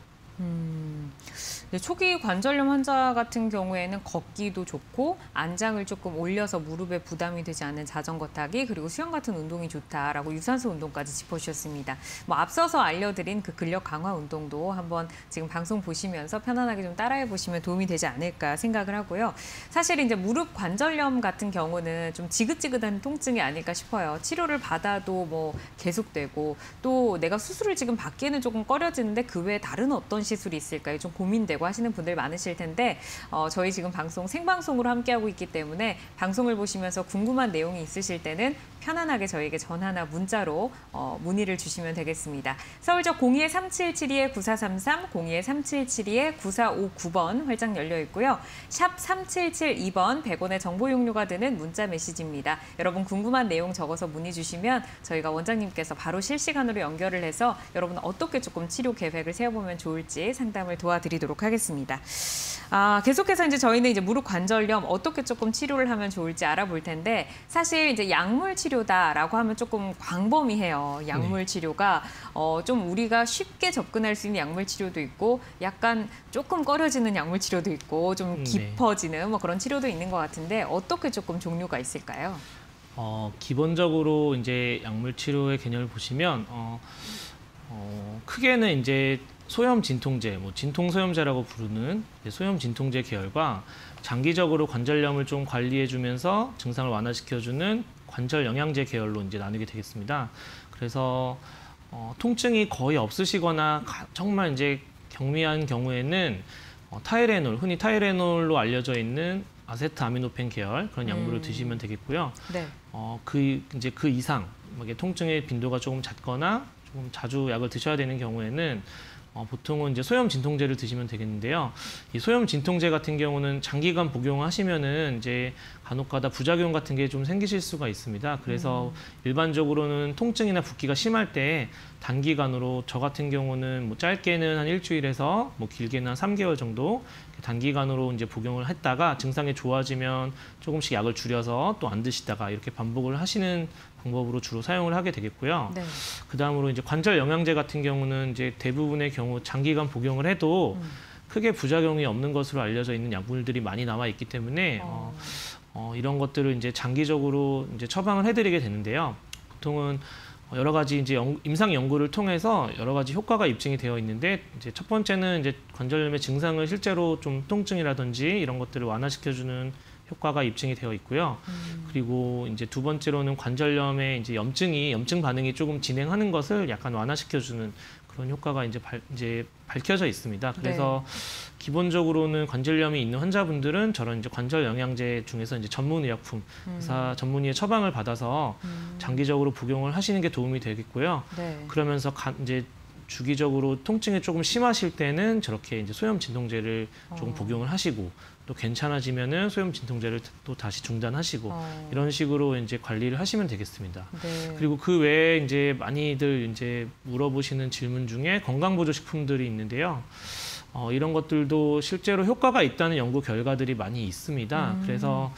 음, 네, 초기 관절염 환자 같은 경우에는 걷기도 좋고 안장을 조금 올려서 무릎에 부담이 되지 않는 자전거 타기 그리고 수영 같은 운동이 좋다라고 유산소 운동까지 짚어주셨습니다. 뭐 앞서서 알려드린 그 근력 강화 운동도 한번 지금 방송 보시면서 편안하게 좀 따라해 보시면 도움이 되지 않을까 생각을 하고요. 사실 이제 무릎 관절염 같은 경우는 좀 지긋지긋한 통증이 아닐까 싶어요. 치료를 받아도 뭐 계속되고 또 내가 수술을 지금 받기에는 조금 꺼려지는데 그 외에 다른 어떤 시술이 있을까요? 좀 고민되고 하시는 분들 많으실 텐데 어, 저희 지금 방송 생방송으로 함께하고 있기 때문에 방송을 보시면서 궁금한 내용이 있으실 때는 편안하게 저희에게 전화나 문자로 어, 문의를 주시면 되겠습니다. 서울적 공이 삼칠칠이 구사삼삼, 공이 삼칠칠이 구사오구 번 활짝 열려 있고요. 샵 삼칠칠이 번 백 원의 정보 용료가 드는 문자 메시지입니다. 여러분 궁금한 내용 적어서 문의 주시면 저희가 원장님께서 바로 실시간으로 연결을 해서 여러분 어떻게 조금 치료 계획을 세워보면 좋을지 상담을 도와드리도록 하겠습니다. 아, 계속해서 이제 저희는 이제 무릎 관절염 어떻게 조금 치료를 하면 좋을지 알아볼 텐데 사실 이제 약물 치료다라고 하면 조금 광범위해요. 약물 네. 치료가 어, 좀 우리가 쉽게 접근할 수 있는 약물 치료도 있고 약간 조금 꺼려지는 약물 치료도 있고 좀 네. 깊어지는 뭐 그런 치료도 있는 것 같은데 어떻게 조금 종류가 있을까요? 어, 기본적으로 이제 약물 치료의 개념을 보시면 어, 어, 크게는 이제 소염 진통제, 뭐 진통 소염제라고 부르는 소염 진통제 계열과 장기적으로 관절염을 좀 관리해주면서 증상을 완화시켜주는 관절 영양제 계열로 이제 나누게 되겠습니다. 그래서 어, 통증이 거의 없으시거나 가, 정말 이제 경미한 경우에는 어, 타이레놀, 흔히 타이레놀로 알려져 있는 아세트아미노펜 계열 그런 약물을 음. 드시면 되겠고요. 네. 어, 그 이제 그 이상 이게 통증의 빈도가 조금 잦거나 조금 자주 약을 드셔야 되는 경우에는 어, 보통은 이제 소염 진통제를 드시면 되겠는데요. 이 소염 진통제 같은 경우는 장기간 복용하시면은 이제 간혹가다 부작용 같은 게 좀 생기실 수가 있습니다. 그래서 음. 일반적으로는 통증이나 붓기가 심할 때 단기간으로 저 같은 경우는 뭐 짧게는 한 일주일에서 뭐 길게는 한 삼 개월 정도 단기간으로 이제 복용을 했다가 증상이 좋아지면 조금씩 약을 줄여서 또 안 드시다가 이렇게 반복을 하시는 방법으로 주로 사용을 하게 되겠고요. 네. 그 다음으로 이제 관절 영양제 같은 경우는 이제 대부분의 경우 장기간 복용을 해도 음. 크게 부작용이 없는 것으로 알려져 있는 약물들이 많이 남아 있기 때문에 어. 어, 어, 이런 것들을 이제 장기적으로 이제 처방을 해드리게 되는데요. 보통은 여러 가지 이제 연, 임상 연구를 통해서 여러 가지 효과가 입증이 되어 있는데 이제 첫 번째는 이제 관절염의 증상을 실제로 좀 통증이라든지 이런 것들을 완화시켜주는 효과가 입증이 되어 있고요. 음. 그리고 이제 두 번째로는 관절염의 이제 염증이 염증 반응이 조금 진행하는 것을 약간 완화시켜주는 그런 효과가 이제, 발, 이제 밝혀져 있습니다. 그래서 네. 기본적으로는 관절염이 있는 환자분들은 저런 이제 관절 영양제 중에서 이제 전문 의약품 의사 음. 전문의의 처방을 받아서 음. 장기적으로 복용을 하시는 게 도움이 되겠고요. 네. 그러면서 가, 이제 주기적으로 통증이 조금 심하실 때는 저렇게 이제 소염 진통제를 조금 어. 복용을 하시고 또 괜찮아지면은 소염 진통제를 또 다시 중단하시고 어. 이런 식으로 이제 관리를 하시면 되겠습니다. 네. 그리고 그 외에 이제 많이들 이제 물어보시는 질문 중에 건강보조식품들이 있는데요. 어, 이런 것들도 실제로 효과가 있다는 연구 결과들이 많이 있습니다. 음. 그래서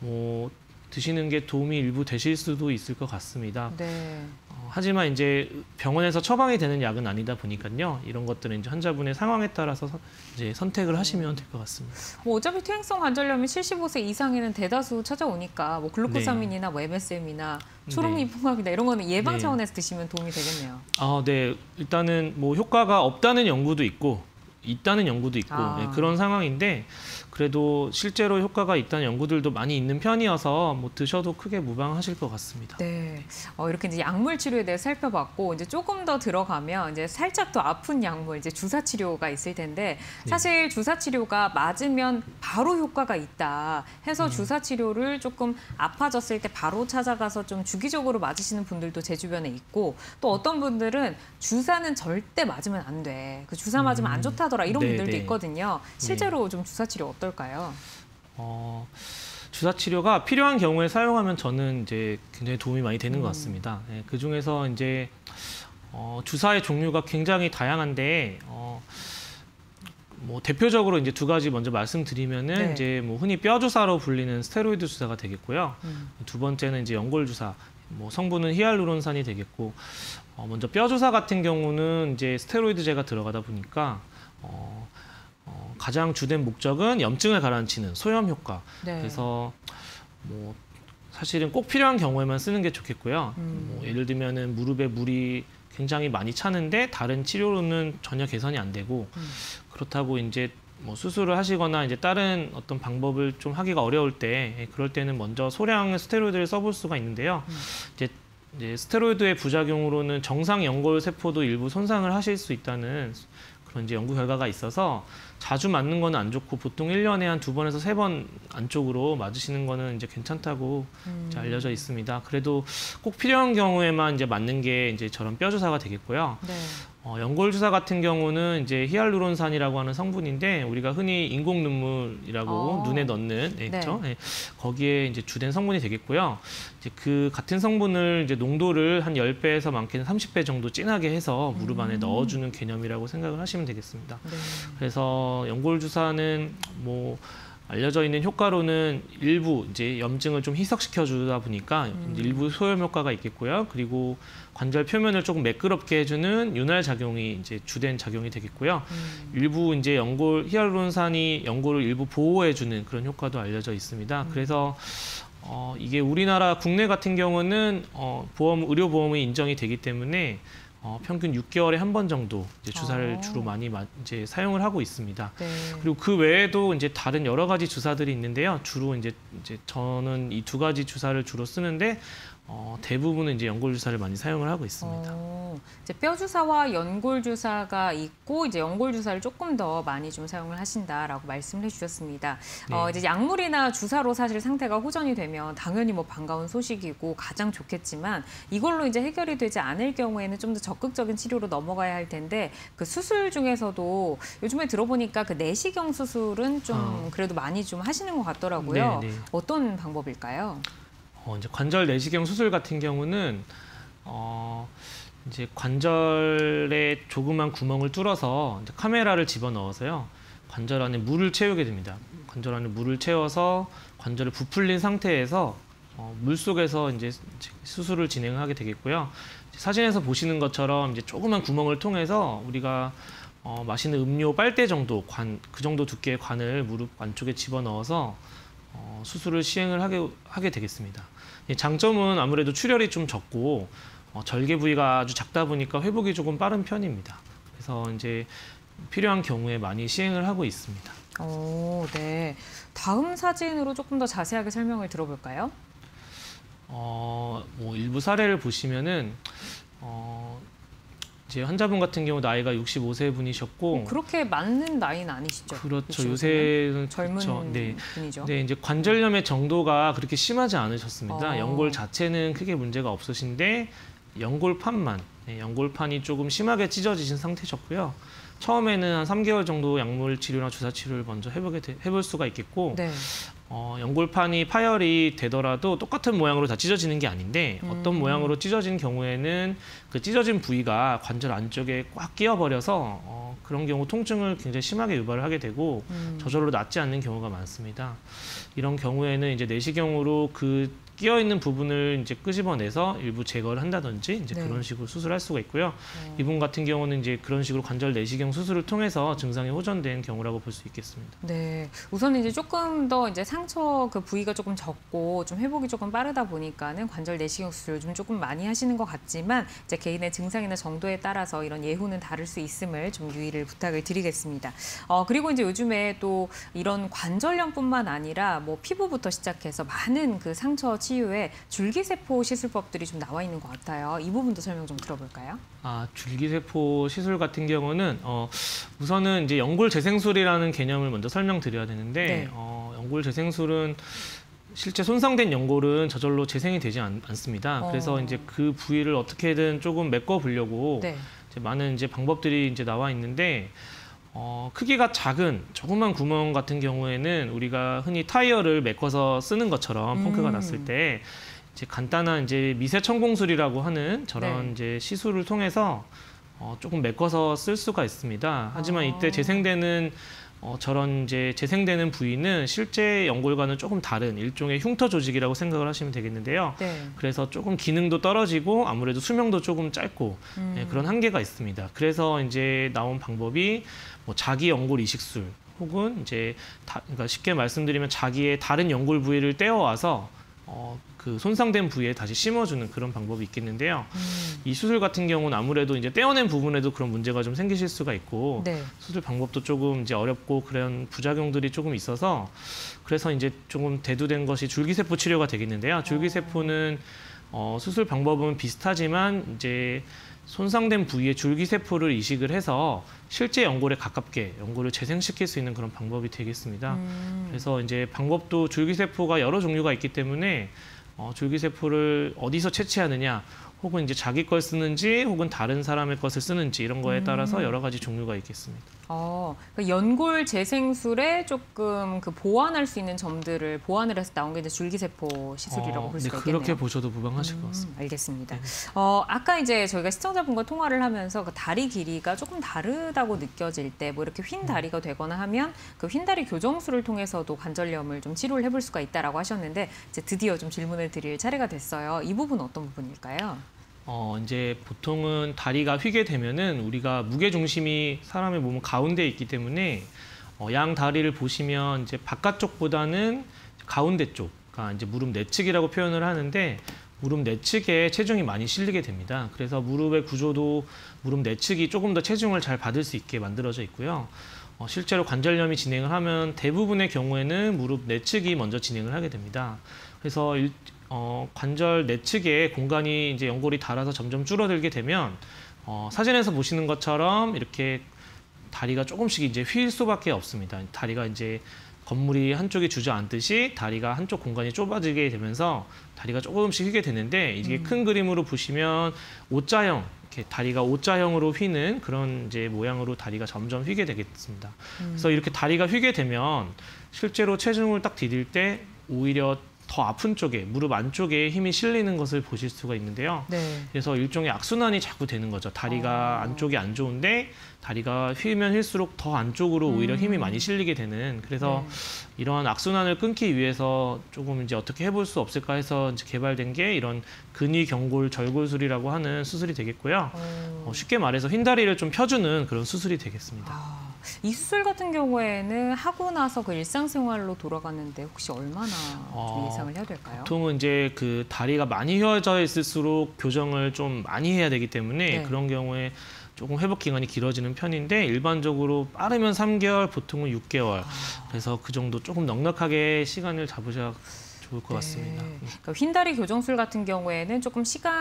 뭐 드시는 게 도움이 일부 되실 수도 있을 것 같습니다. 네. 어, 하지만 이제 병원에서 처방이 되는 약은 아니다 보니까요. 이런 것들은 이제 환자분의 상황에 따라서 서, 이제 선택을 하시면 될 것 같습니다. 뭐 어차피 퇴행성 관절염이 칠십오 세 이상에는 대다수 찾아오니까 뭐 글루코사민이나 네. 뭐 엠에스엠이나 초록잎풍합이나 네. 이런 거는 예방 네. 차원에서 드시면 도움이 되겠네요. 아, 네. 일단은 뭐 효과가 없다는 연구도 있고 있다는 연구도 있고 아. 네, 그런 상황인데 그래도 실제로 효과가 있다는 연구들도 많이 있는 편이어서 뭐 드셔도 크게 무방하실 것 같습니다. 네, 어, 이렇게 이제 약물 치료에 대해 살펴봤고 이제 조금 더 들어가면 이제 살짝 더 아픈 약물 이제 주사 치료가 있을 텐데 사실 네. 주사 치료가 맞으면 바로 효과가 있다 해서 음. 주사 치료를 조금 아파졌을 때 바로 찾아가서 좀 주기적으로 맞으시는 분들도 제 주변에 있고 또 어떤 분들은 주사는 절대 맞으면 안 돼. 그 주사 맞으면 안 좋다더라 이런 네, 분들도 네. 있거든요. 실제로 네. 좀 주사 치료 어떨까요? 어, 주사 치료가 필요한 경우에 사용하면 저는 이제 굉장히 도움이 많이 되는 음. 것 같습니다. 네, 그 중에서 이제 어, 주사의 종류가 굉장히 다양한데 어, 뭐 대표적으로 이제 두 가지 먼저 말씀드리면은 네. 이제 뭐 흔히 뼈 주사로 불리는 스테로이드 주사가 되겠고요. 음. 두 번째는 이제 연골 주사. 뭐 성분은 히알루론산이 되겠고 어, 먼저 뼈 주사 같은 경우는 이제 스테로이드제가 들어가다 보니까 어, 어, 가장 주된 목적은 염증을 가라앉히는 소염 효과. 네. 그래서 뭐 사실은 꼭 필요한 경우에만 쓰는 게 좋겠고요. 음. 뭐 예를 들면은 무릎에 물이 굉장히 많이 차는데 다른 치료로는 전혀 개선이 안 되고 음. 그렇다고 이제 뭐 수술을 하시거나 이제 다른 어떤 방법을 좀 하기가 어려울 때 그럴 때는 먼저 소량의 스테로이드를 써볼 수가 있는데요. 음. 이제, 이제 스테로이드의 부작용으로는 정상 연골 세포도 일부 손상을 하실 수 있다는 그런 이제 연구 결과가 있어서 자주 맞는 거는 안 좋고 보통 일 년에 한 두 번에서 세 번 안쪽으로 맞으시는 거는 이제 괜찮다고 음. 이제 알려져 있습니다. 그래도 꼭 필요한 경우에만 이제 맞는 게 이제 저런 뼈 주사가 되겠고요. 네. 어, 연골 주사 같은 경우는 이제 히알루론산이라고 하는 성분인데 우리가 흔히 인공 눈물이라고 어. 눈에 넣는 네, 그렇죠? 네. 네. 거기에 이제 주된 성분이 되겠고요. 이제 그 같은 성분을 이제 농도를 한 십 배에서 많게는 삼십 배 정도 진하게 해서 무릎 안에 음. 넣어주는 개념이라고 생각을 하시면 되겠습니다. 네. 그래서 연골 주사는 뭐 알려져 있는 효과로는 일부 이제 염증을 좀 희석시켜 주다 보니까 음. 일부 소염 효과가 있겠고요. 그리고 관절 표면을 조금 매끄럽게 해주는 윤활 작용이 이제 주된 작용이 되겠고요. 음. 일부 이제 연골 히알루론산이 연골을 일부 보호해주는 그런 효과도 알려져 있습니다. 음. 그래서 어, 이게 우리나라 국내 같은 경우는 어, 보험 의료 보험이 인정이 되기 때문에 어, 평균 육 개월에 한 번 정도 이제 주사를 어. 주로 많이 마, 이제 사용을 하고 있습니다. 네. 그리고 그 외에도 이제 다른 여러 가지 주사들이 있는데요. 주로 이제, 이제 저는 이 두 가지 주사를 주로 쓰는데 어, 대부분은 이제 연골 주사를 많이 사용을 하고 있습니다. 어, 이제 뼈 주사와 연골 주사가 있고 이제 연골 주사를 조금 더 많이 좀 사용을 하신다라고 말씀을 해주셨습니다. 네. 어, 이제 약물이나 주사로 사실 상태가 호전이 되면 당연히 뭐 반가운 소식이고 가장 좋겠지만 이걸로 이제 해결이 되지 않을 경우에는 좀 더 적극적인 치료로 넘어가야 할 텐데 그 수술 중에서도 요즘에 들어보니까 그 내시경 수술은 좀 어. 그래도 많이 좀 하시는 것 같더라고요. 네, 네. 어떤 방법일까요? 어, 이제 관절 내시경 수술 같은 경우는 어, 이제 관절에 조그만 구멍을 뚫어서 이제 카메라를 집어 넣어서요. 관절 안에 물을 채우게 됩니다. 관절 안에 물을 채워서 관절을 부풀린 상태에서 어, 물 속에서 이제 수술을 진행하게 되겠고요. 사진에서 보시는 것처럼 이제 조그만 구멍을 통해서 우리가 어, 마시는 음료 빨대 정도 관, 그 정도 두께의 관을 무릎 안쪽에 집어 넣어서 어, 수술을 시행을 하게, 하게 되겠습니다. 장점은 아무래도 출혈이 좀 적고 어, 절개 부위가 아주 작다 보니까 회복이 조금 빠른 편입니다. 그래서 이제 필요한 경우에 많이 시행을 하고 있습니다. 오, 네. 다음 사진으로 조금 더 자세하게 설명을 들어볼까요? 어, 뭐 일부 사례를 보시면은 어, 이제 환자분 같은 경우 나이가 육십오 세 분이셨고 어, 그렇게 많은 나이는 아니시죠? 그렇죠. 육십오 세는? 요새는 젊은 그렇죠. 네. 분이죠. 네, 이제 관절염의 정도가 그렇게 심하지 않으셨습니다. 어. 연골 자체는 크게 문제가 없으신데 연골판만, 네, 연골판이 조금 심하게 찢어지신 상태셨고요. 처음에는 한 삼 개월 정도 약물 치료나 주사 치료를 먼저 해보게 되, 해볼 수가 있겠고, 네. 어, 연골판이 파열이 되더라도 똑같은 모양으로 다 찢어지는 게 아닌데 음. 어떤 모양으로 찢어진 경우에는 그 찢어진 부위가 관절 안쪽에 꽉 끼어버려서 어, 그런 경우 통증을 굉장히 심하게 유발을 하게 되고 음. 저절로 낫지 않는 경우가 많습니다. 이런 경우에는 이제 내시경으로 그 끼어 있는 부분을 이제 끄집어내서 일부 제거를 한다든지 이제 네. 그런 식으로 수술할 수가 있고요. 어. 이분 같은 경우는 이제 그런 식으로 관절 내시경 수술을 통해서 증상이 호전된 경우라고 볼 수 있겠습니다. 네. 우선 이제 조금 더 이제 상처 그 부위가 조금 적고 좀 회복이 조금 빠르다 보니까는 관절 내시경 수술 요즘 조금 많이 하시는 것 같지만 이제 개인의 증상이나 정도에 따라서 이런 예후는 다를 수 있음을 좀 유의를 부탁을 드리겠습니다. 어, 그리고 이제 요즘에 또 이런 관절염뿐만 아니라 뭐 피부부터 시작해서 많은 그 상처 치유에 줄기세포 시술법들이 좀 나와 있는 것 같아요. 이 부분도 설명 좀 들어볼까요? 아, 줄기세포 시술 같은 경우는 어, 우선은 이제 연골 재생술이라는 개념을 먼저 설명드려야 되는데 네. 어, 연골 재생술은 실제 손상된 연골은 저절로 재생이 되지 않, 않습니다. 어. 그래서 이제 그 부위를 어떻게든 조금 메꿔 보려고 네. 이제 많은 이제 방법들이 이제 나와 있는데 어, 크기가 작은 조그만 구멍 같은 경우에는 우리가 흔히 타이어를 메꿔서 쓰는 것처럼 펑크가 음. 났을 때 이제 간단한 이제 미세 천공술이라고 하는 저런 네. 이제 시술을 통해서 어, 조금 메꿔서 쓸 수가 있습니다. 하지만 아. 이때 재생되는 어, 저런 이제 재생되는 부위는 실제 연골과는 조금 다른 일종의 흉터 조직이라고 생각을 하시면 되겠는데요. 네. 그래서 조금 기능도 떨어지고 아무래도 수명도 조금 짧고 음. 네, 그런 한계가 있습니다. 그래서 이제 나온 방법이 뭐 자기 연골 이식술 혹은 이제 다, 그러니까 쉽게 말씀드리면 자기의 다른 연골 부위를 떼어와서 어, 그 손상된 부위에 다시 심어주는 그런 방법이 있겠는데요. 음. 이 수술 같은 경우는 아무래도 이제 떼어낸 부분에도 그런 문제가 좀 생기실 수가 있고 네. 수술 방법도 조금 이제 어렵고 그런 부작용들이 조금 있어서 그래서 이제 조금 대두된 것이 줄기세포 치료가 되겠는데요. 줄기세포는 어, 수술 방법은 비슷하지만 이제 손상된 부위에 줄기세포를 이식을 해서 실제 연골에 가깝게 연골을 재생시킬 수 있는 그런 방법이 되겠습니다. 음. 그래서 이제 방법도 줄기세포가 여러 종류가 있기 때문에 어, 줄기세포를 어디서 채취하느냐 혹은 이제 자기 걸 쓰는지 혹은 다른 사람의 것을 쓰는지 이런 거에 따라서 여러 가지 종류가 있겠습니다. 어, 그 연골 재생술에 조금 그 보완할 수 있는 점들을 보완을 해서 나온 게 이제 줄기세포 시술이라고 어, 볼 네, 수가 있겠네요. 그렇게 보셔도 무방하실 것 같습니다. 음, 알겠습니다. 네. 어, 아까 이제 저희가 시청자분과 통화를 하면서 그 다리 길이가 조금 다르다고 느껴질 때 뭐 이렇게 휜 다리가 되거나 하면 그 휜 다리 교정술을 통해서도 관절염을 좀 치료를 해볼 수가 있다라고 하셨는데 이제 드디어 좀 질문을 드릴 차례가 됐어요. 이 부분은 어떤 부분일까요? 어, 이제 보통은 다리가 휘게 되면은 우리가 무게 중심이 사람의 몸 가운데에 있기 때문에 어, 양 다리를 보시면 이제 바깥쪽보다는 가운데 쪽, 그러니까 이제 무릎 내측이라고 표현을 하는데 무릎 내측에 체중이 많이 실리게 됩니다. 그래서 무릎의 구조도 무릎 내측이 조금 더 체중을 잘 받을 수 있게 만들어져 있고요. 어, 실제로 관절염이 진행을 하면 대부분의 경우에는 무릎 내측이 먼저 진행을 하게 됩니다. 그래서 일, 어, 관절 내측에 공간이 이제 연골이 닳아서 점점 줄어들게 되면 어, 사진에서 보시는 것처럼 이렇게 다리가 조금씩 이제 휠 수밖에 없습니다. 다리가 이제 건물이 한쪽이 주저앉듯이 다리가 한쪽 공간이 좁아지게 되면서 다리가 조금씩 휘게 되는데 이게 음. 큰 그림으로 보시면 오자형, 이렇게 다리가 오자형으로 휘는 그런 이제 모양으로 다리가 점점 휘게 되겠습니다. 음. 그래서 이렇게 다리가 휘게 되면 실제로 체중을 딱 디딜 때 오히려 더 아픈 쪽에, 무릎 안쪽에 힘이 실리는 것을 보실 수가 있는데요. 네. 그래서 일종의 악순환이 자꾸 되는 거죠. 다리가 어. 안쪽이 안 좋은데 다리가 휘면 휠수록 더 안쪽으로 오히려 음. 힘이 많이 실리게 되는, 그래서 네. 이러한 악순환을 끊기 위해서 조금 이제 어떻게 해볼 수 없을까 해서 이제 개발된 게 이런 근위경골 절골술이라고 하는 수술이 되겠고요. 어, 쉽게 말해서 흰다리를 좀 펴주는 그런 수술이 되겠습니다. 아. 이 수술 같은 경우에는 하고 나서 그 일상생활로 돌아가는데 혹시 얼마나 좀 예상을 해야 될까요? 보통은 이제 그 다리가 많이 휘어져 있을수록 교정을 좀 많이 해야 되기 때문에 네. 그런 경우에 조금 회복 기간이 길어지는 편인데 일반적으로 빠르면 삼 개월, 보통은 육 개월. 아. 그래서 그 정도 조금 넉넉하게 시간을 잡으셔야 좋을 것 네. 같습니다. 그러니까 흰다리 교정술 같은 경우에는 조금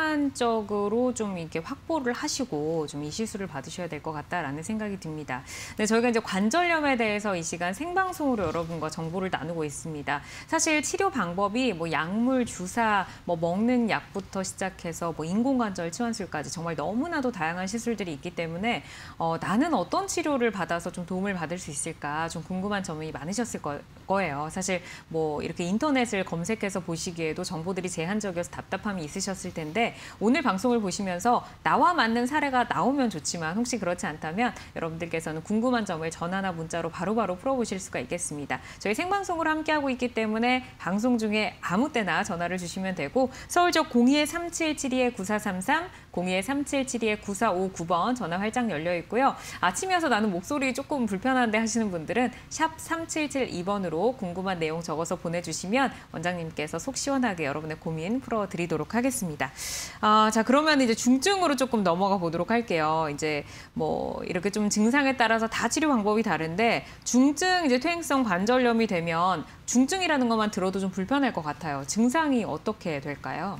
시간적으로 좀 이렇게 확보를 하시고 좀 이 시술을 받으셔야 될 것 같다라는 생각이 듭니다. 네, 저희가 이제 관절염에 대해서 이 시간 생방송으로 여러분과 정보를 나누고 있습니다. 사실 치료 방법이 뭐 약물, 주사, 뭐 먹는 약부터 시작해서 뭐 인공관절 치환술까지 정말 너무나도 다양한 시술들이 있기 때문에 어, 나는 어떤 치료를 받아서 좀 도움을 받을 수 있을까 좀 궁금한 점이 많으셨을 거, 거예요. 사실 뭐 이렇게 인터넷을 검색해서 보시기에도 정보들이 제한적이어서 답답함이 있으셨을 텐데 오늘 방송을 보시면서 나와 맞는 사례가 나오면 좋지만 혹시 그렇지 않다면 여러분들께서는 궁금한 점을 전화나 문자로 바로바로 풀어보실 수가 있겠습니다. 저희 생방송으로 함께하고 있기 때문에 방송 중에 아무 때나 전화를 주시면 되고 서울적 공이 삼칠칠이 구사삼삼, 공이 삼칠칠이 구사오구 번 전화 활짝 열려 있고요. 아침이어서 나는 목소리 조금 불편한데 하시는 분들은 샵 삼칠칠이 번으로 궁금한 내용 적어서 보내주시면 원장님께서 속 시원하게 여러분의 고민 풀어드리도록 하겠습니다. 아, 자, 그러면 이제 중증으로 조금 넘어가 보도록 할게요. 이제 뭐 이렇게 좀 증상에 따라서 다 치료 방법이 다른데 중증 이제 퇴행성 관절염이 되면 중증이라는 것만 들어도 좀 불편할 것 같아요. 증상이 어떻게 될까요?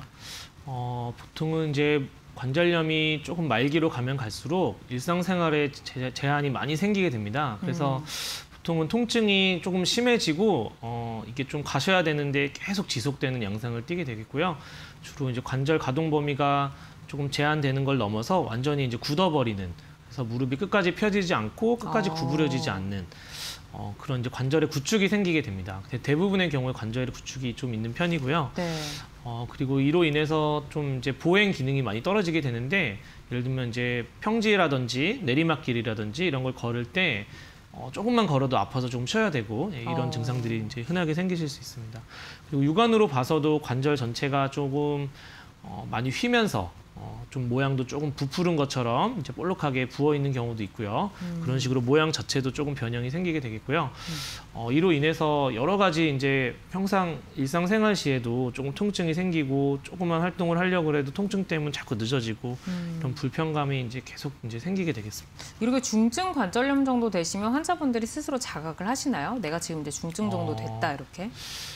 어, 보통은 이제 관절염이 조금 말기로 가면 갈수록 일상생활에 제, 제한이 많이 생기게 됩니다. 그래서 음. 보통은 통증이 조금 심해지고 어, 이게 좀 가셔야 되는데 계속 지속되는 양상을 띠게 되겠고요. 주로 이제 관절 가동 범위가 조금 제한되는 걸 넘어서 완전히 이제 굳어버리는, 그래서 무릎이 끝까지 펴지지 않고 끝까지 아. 구부려지지 않는 어, 그런 이제 관절의 구축이 생기게 됩니다. 대부분의 경우에 관절의 구축이 좀 있는 편이고요. 네. 어, 그리고 이로 인해서 좀 이제 보행 기능이 많이 떨어지게 되는데, 예를 들면 이제 평지라든지 내리막길이라든지 이런 걸 걸을 때 어, 조금만 걸어도 아파서 좀 쉬어야 되고 예, 이런 어. 증상들이 이제 흔하게 생기실 수 있습니다. 그리고 육안으로 봐서도 관절 전체가 조금 어, 많이 휘면서 어, 좀 모양도 조금 부푸른 것처럼 이제 볼록하게 부어 있는 경우도 있고요. 음. 그런 식으로 모양 자체도 조금 변형이 생기게 되겠고요. 음. 어, 이로 인해서 여러 가지 이제 평상 일상생활 시에도 조금 통증이 생기고 조금만 활동을 하려고 해도 통증 때문에 자꾸 늦어지고 음. 이런 불편감이 이제 계속 이제 생기게 되겠습니다. 이렇게 중증 관절염 정도 되시면 환자분들이 스스로 자각을 하시나요? 내가 지금 이제 중증 정도 됐다 이렇게?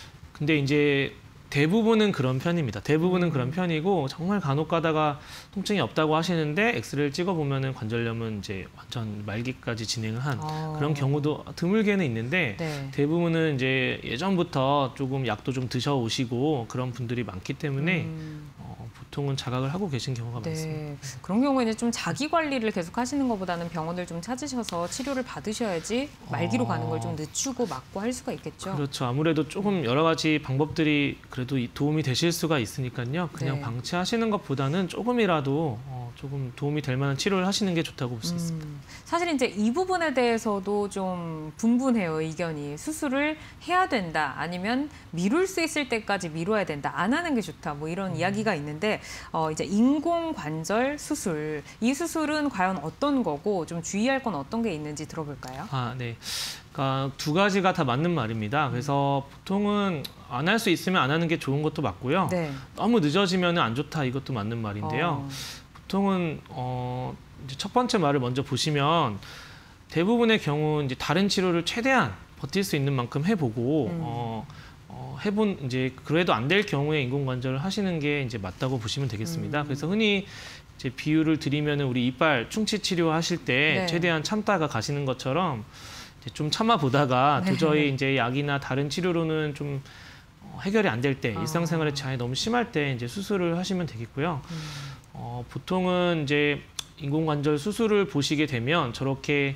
근데 이제 대부분은 그런 편입니다. 대부분은 음. 그런 편이고 정말 간혹 가다가 통증이 없다고 하시는데 엑스레이를 찍어보면은 관절염은 이제 완전 말기까지 진행을 한 아. 그런 경우도 드물게는 있는데 네. 대부분은 이제 예전부터 조금 약도 좀 드셔오시고 그런 분들이 많기 때문에 음. 어, 보통은 자각을 하고 계신 경우가 네. 많습니다. 그런 경우에는 좀 자기 관리를 계속 하시는 것보다는 병원을 좀 찾으셔서 치료를 받으셔야지 말기로 어... 가는 걸 좀 늦추고 막고 할 수가 있겠죠. 그렇죠. 아무래도 조금 여러 가지 방법들이 그래도 도움이 되실 수가 있으니까요. 그냥 네. 방치하시는 것보다는 조금이라도 어, 조금 도움이 될 만한 치료를 하시는 게 좋다고 볼 수 있습니다. 음, 사실 이제 이 부분에 대해서도 좀 분분해요, 의견이. 수술을 해야 된다, 아니면 미룰 수 있을 때까지 미뤄야 된다, 안 하는 게 좋다, 뭐 이런 음. 이야기가 있는데, 어, 이제 인공관절 수술, 이 수술은 과연 어떤 거고 좀 주의할 건 어떤 게 있는지 들어볼까요? 아, 네. 그러니까 두 가지가 다 맞는 말입니다. 그래서 보통은 안 할 수 있으면 안 하는 게 좋은 것도 맞고요. 네. 너무 늦어지면 안 좋다, 이것도 맞는 말인데요. 어. 보통은 어, 이제 첫 번째 말을 먼저 보시면 대부분의 경우 이제 다른 치료를 최대한 버틸 수 있는 만큼 해보고 음. 어, 어, 해본 이제 그래도 안 될 경우에 인공관절을 하시는 게 이제 맞다고 보시면 되겠습니다. 음. 그래서 흔히 이제 비유를 드리면은 우리 이빨 충치 치료하실 때 네. 최대한 참다가 가시는 것처럼 이제 좀 참아 보다가 네. 도저히 이제 약이나 다른 치료로는 좀 해결이 안 될 때, 아. 일상생활에 제한이 너무 심할 때 이제 수술을 하시면 되겠고요. 음. 어, 보통은 이제 인공관절 수술을 보시게 되면 저렇게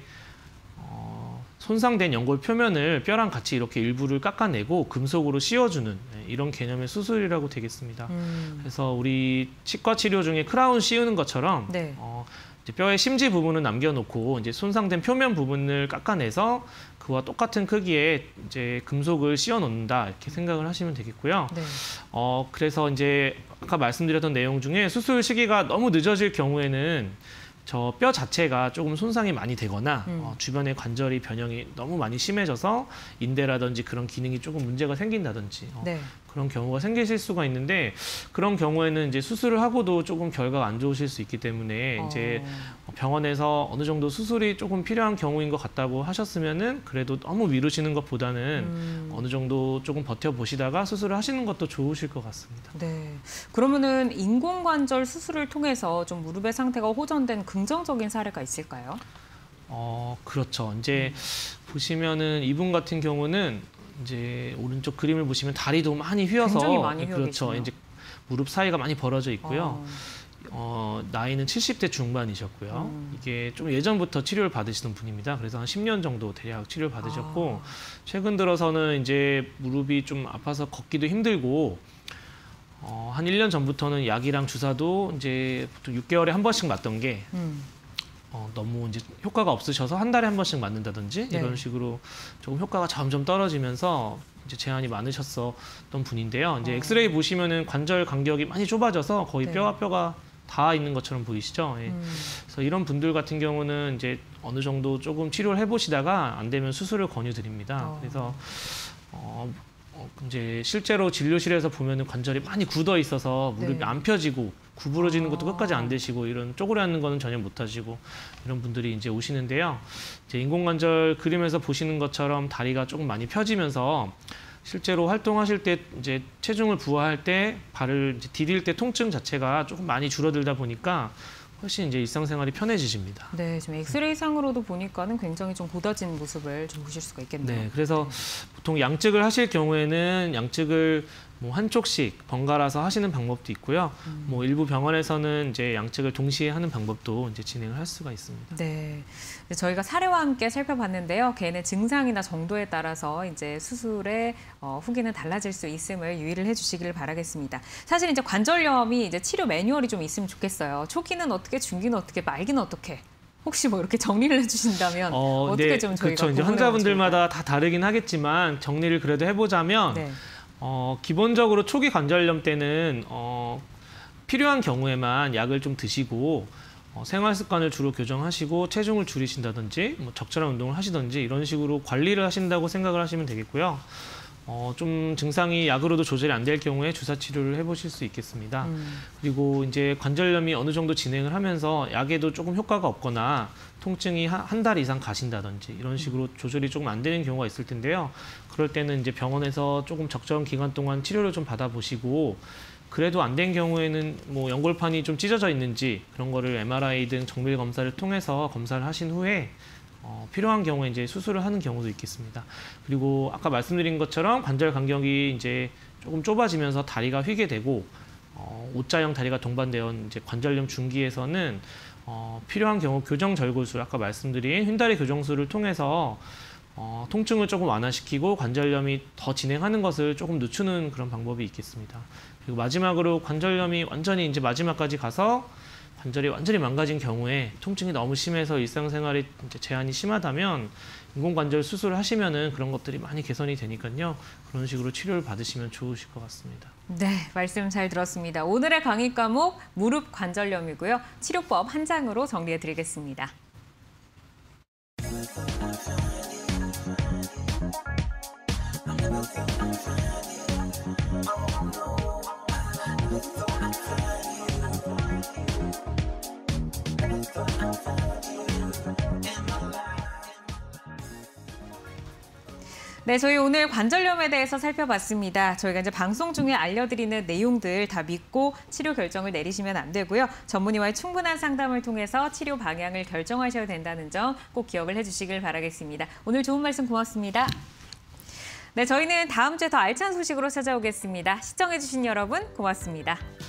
어, 손상된 연골 표면을 뼈랑 같이 이렇게 일부를 깎아내고 금속으로 씌워주는 이런 개념의 수술이라고 되겠습니다. 음. 그래서 우리 치과 치료 중에 크라운 씌우는 것처럼 네. 어, 이제 뼈의 심지 부분은 남겨놓고 이제 손상된 표면 부분을 깎아내서 그와 똑같은 크기의 이제 금속을 씌워 놓는다, 이렇게 생각을 하시면 되겠고요. 네. 어, 그래서 이제 아까 말씀드렸던 내용 중에 수술 시기가 너무 늦어질 경우에는 저 뼈 자체가 조금 손상이 많이 되거나 음. 어, 주변의 관절이 변형이 너무 많이 심해져서 인대라든지 그런 기능이 조금 문제가 생긴다든지 어, 네. 그런 경우가 생기실 수가 있는데, 그런 경우에는 이제 수술을 하고도 조금 결과가 안 좋으실 수 있기 때문에 어. 이제 병원에서 어느 정도 수술이 조금 필요한 경우인 것 같다고 하셨으면은 그래도 너무 미루시는 것보다는 음. 어느 정도 조금 버텨보시다가 수술을 하시는 것도 좋으실 것 같습니다. 네. 그러면은 인공관절 수술을 통해서 좀 무릎의 상태가 호전된 긍정적인 사례가 있을까요? 어, 그렇죠. 이제 음. 보시면은 이분 같은 경우는 이제 오른쪽 그림을 보시면 다리도 많이 휘어서 굉장히 많이 휘어 그렇죠. 계시네요. 이제 무릎 사이가 많이 벌어져 있고요. 어. 어, 나이는 칠십 대 중반이셨고요. 음. 이게 좀 예전부터 치료를 받으시던 분입니다. 그래서 한 십 년 정도 대략 치료를 받으셨고, 아. 최근 들어서는 이제 무릎이 좀 아파서 걷기도 힘들고, 어, 한 일 년 전부터는 약이랑 주사도 이제 보통 육 개월에 한 번씩 맞던 게 음. 어, 너무 이제 효과가 없으셔서 한 달에 한 번씩 맞는다든지 네. 이런 식으로 조금 효과가 점점 떨어지면서 이제 제한이 많으셨었던 분인데요. 이제 어. 엑스레이 보시면은 관절 간격이 많이 좁아져서 거의 네. 뼈와 뼈가 닿아 있는 것처럼 보이시죠? 예. 음. 그래서 이런 분들 같은 경우는 이제 어느 정도 조금 치료를 해보시다가 안 되면 수술을 권유드립니다. 어. 그래서 어, 어, 이제 실제로 진료실에서 보면은 관절이 많이 굳어 있어서 무릎이 네. 안 펴지고 구부러지는 것도 아. 끝까지 안 되시고, 이런 쪼그려 앉는 거는 전혀 못 하시고 이런 분들이 이제 오시는데요. 이제 인공관절 그림에서 보시는 것처럼 다리가 조금 많이 펴지면서 실제로 활동하실 때 이제 체중을 부하할 때 발을 이제 디딜 때 통증 자체가 조금 많이 줄어들다 보니까 훨씬 이제 일상생활이 편해지십니다. 네, 지금 엑스레이 상으로도 보니까는 굉장히 좀 고다진 모습을 좀 보실 수가 있겠네요. 네, 그래서 보통 양측을 하실 경우에는 양측을 뭐 한쪽씩 번갈아서 하시는 방법도 있고요. 음. 뭐 일부 병원에서는 이제 양측을 동시에 하는 방법도 이제 진행을 할 수가 있습니다. 네, 저희가 사례와 함께 살펴봤는데요. 개인의 증상이나 정도에 따라서 이제 수술의 어, 후기는 달라질 수 있음을 유의를 해주시기를 바라겠습니다. 사실 이제 관절염이 이제 치료 매뉴얼이 좀 있으면 좋겠어요. 초기는 어떻게, 중기는 어떻게, 말기는 어떻게? 혹시 뭐 이렇게 정리를 해주신다면 어, 어떻게 네, 좀 저희가 그렇죠. 이제 환자분들마다 다 다르긴 하겠지만 정리를 그래도 해보자면. 네. 어, 기본적으로 초기 관절염 때는 어, 필요한 경우에만 약을 좀 드시고 어, 생활 습관을 주로 교정하시고 체중을 줄이신다든지 뭐 적절한 운동을 하시든지 이런 식으로 관리를 하신다고 생각을 하시면 되겠고요. 어, 좀 증상이 약으로도 조절이 안 될 경우에 주사 치료를 해보실 수 있겠습니다. 음. 그리고 이제 관절염이 어느 정도 진행을 하면서 약에도 조금 효과가 없거나 통증이 한 달 이상 가신다든지 이런 식으로 조절이 조금 안 되는 경우가 있을 텐데요. 그럴 때는 이제 병원에서 조금 적절한 기간 동안 치료를 좀 받아보시고, 그래도 안 된 경우에는 뭐 연골판이 좀 찢어져 있는지 그런 거를 엠알아이 등 정밀 검사를 통해서 검사를 하신 후에 어, 필요한 경우에 이제 수술을 하는 경우도 있겠습니다. 그리고 아까 말씀드린 것처럼 관절 간격이 이제 조금 좁아지면서 다리가 휘게 되고 어, 오자형 다리가 동반되어 이제 관절염 중기에서는 어, 필요한 경우 교정 절골술, 아까 말씀드린 휜다리 교정술을 통해서 어, 통증을 조금 완화시키고 관절염이 더 진행하는 것을 조금 늦추는 그런 방법이 있겠습니다. 그리고 마지막으로 관절염이 완전히 이제 마지막까지 가서 관절이 완전히 망가진 경우에 통증이 너무 심해서 일상생활에 이제 제한이 심하다면 인공관절 수술을 하시면은 그런 것들이 많이 개선이 되니까요. 그런 식으로 치료를 받으시면 좋으실 것 같습니다. 네, 말씀 잘 들었습니다. 오늘의 강의 과목 무릎 관절염이고요. 치료법 한 장으로 정리해드리겠습니다. 네, 저희 오늘 관절염에 대해서 살펴봤습니다. 저희가 이제 방송 중에 알려드리는 내용들 다 믿고 치료 결정을 내리시면 안 되고요. 전문의와의 충분한 상담을 통해서 치료 방향을 결정하셔야 된다는 점 꼭 기억을 해주시길 바라겠습니다. 오늘 좋은 말씀 고맙습니다. 네, 저희는 다음 주에 더 알찬 소식으로 찾아오겠습니다. 시청해주신 여러분 고맙습니다.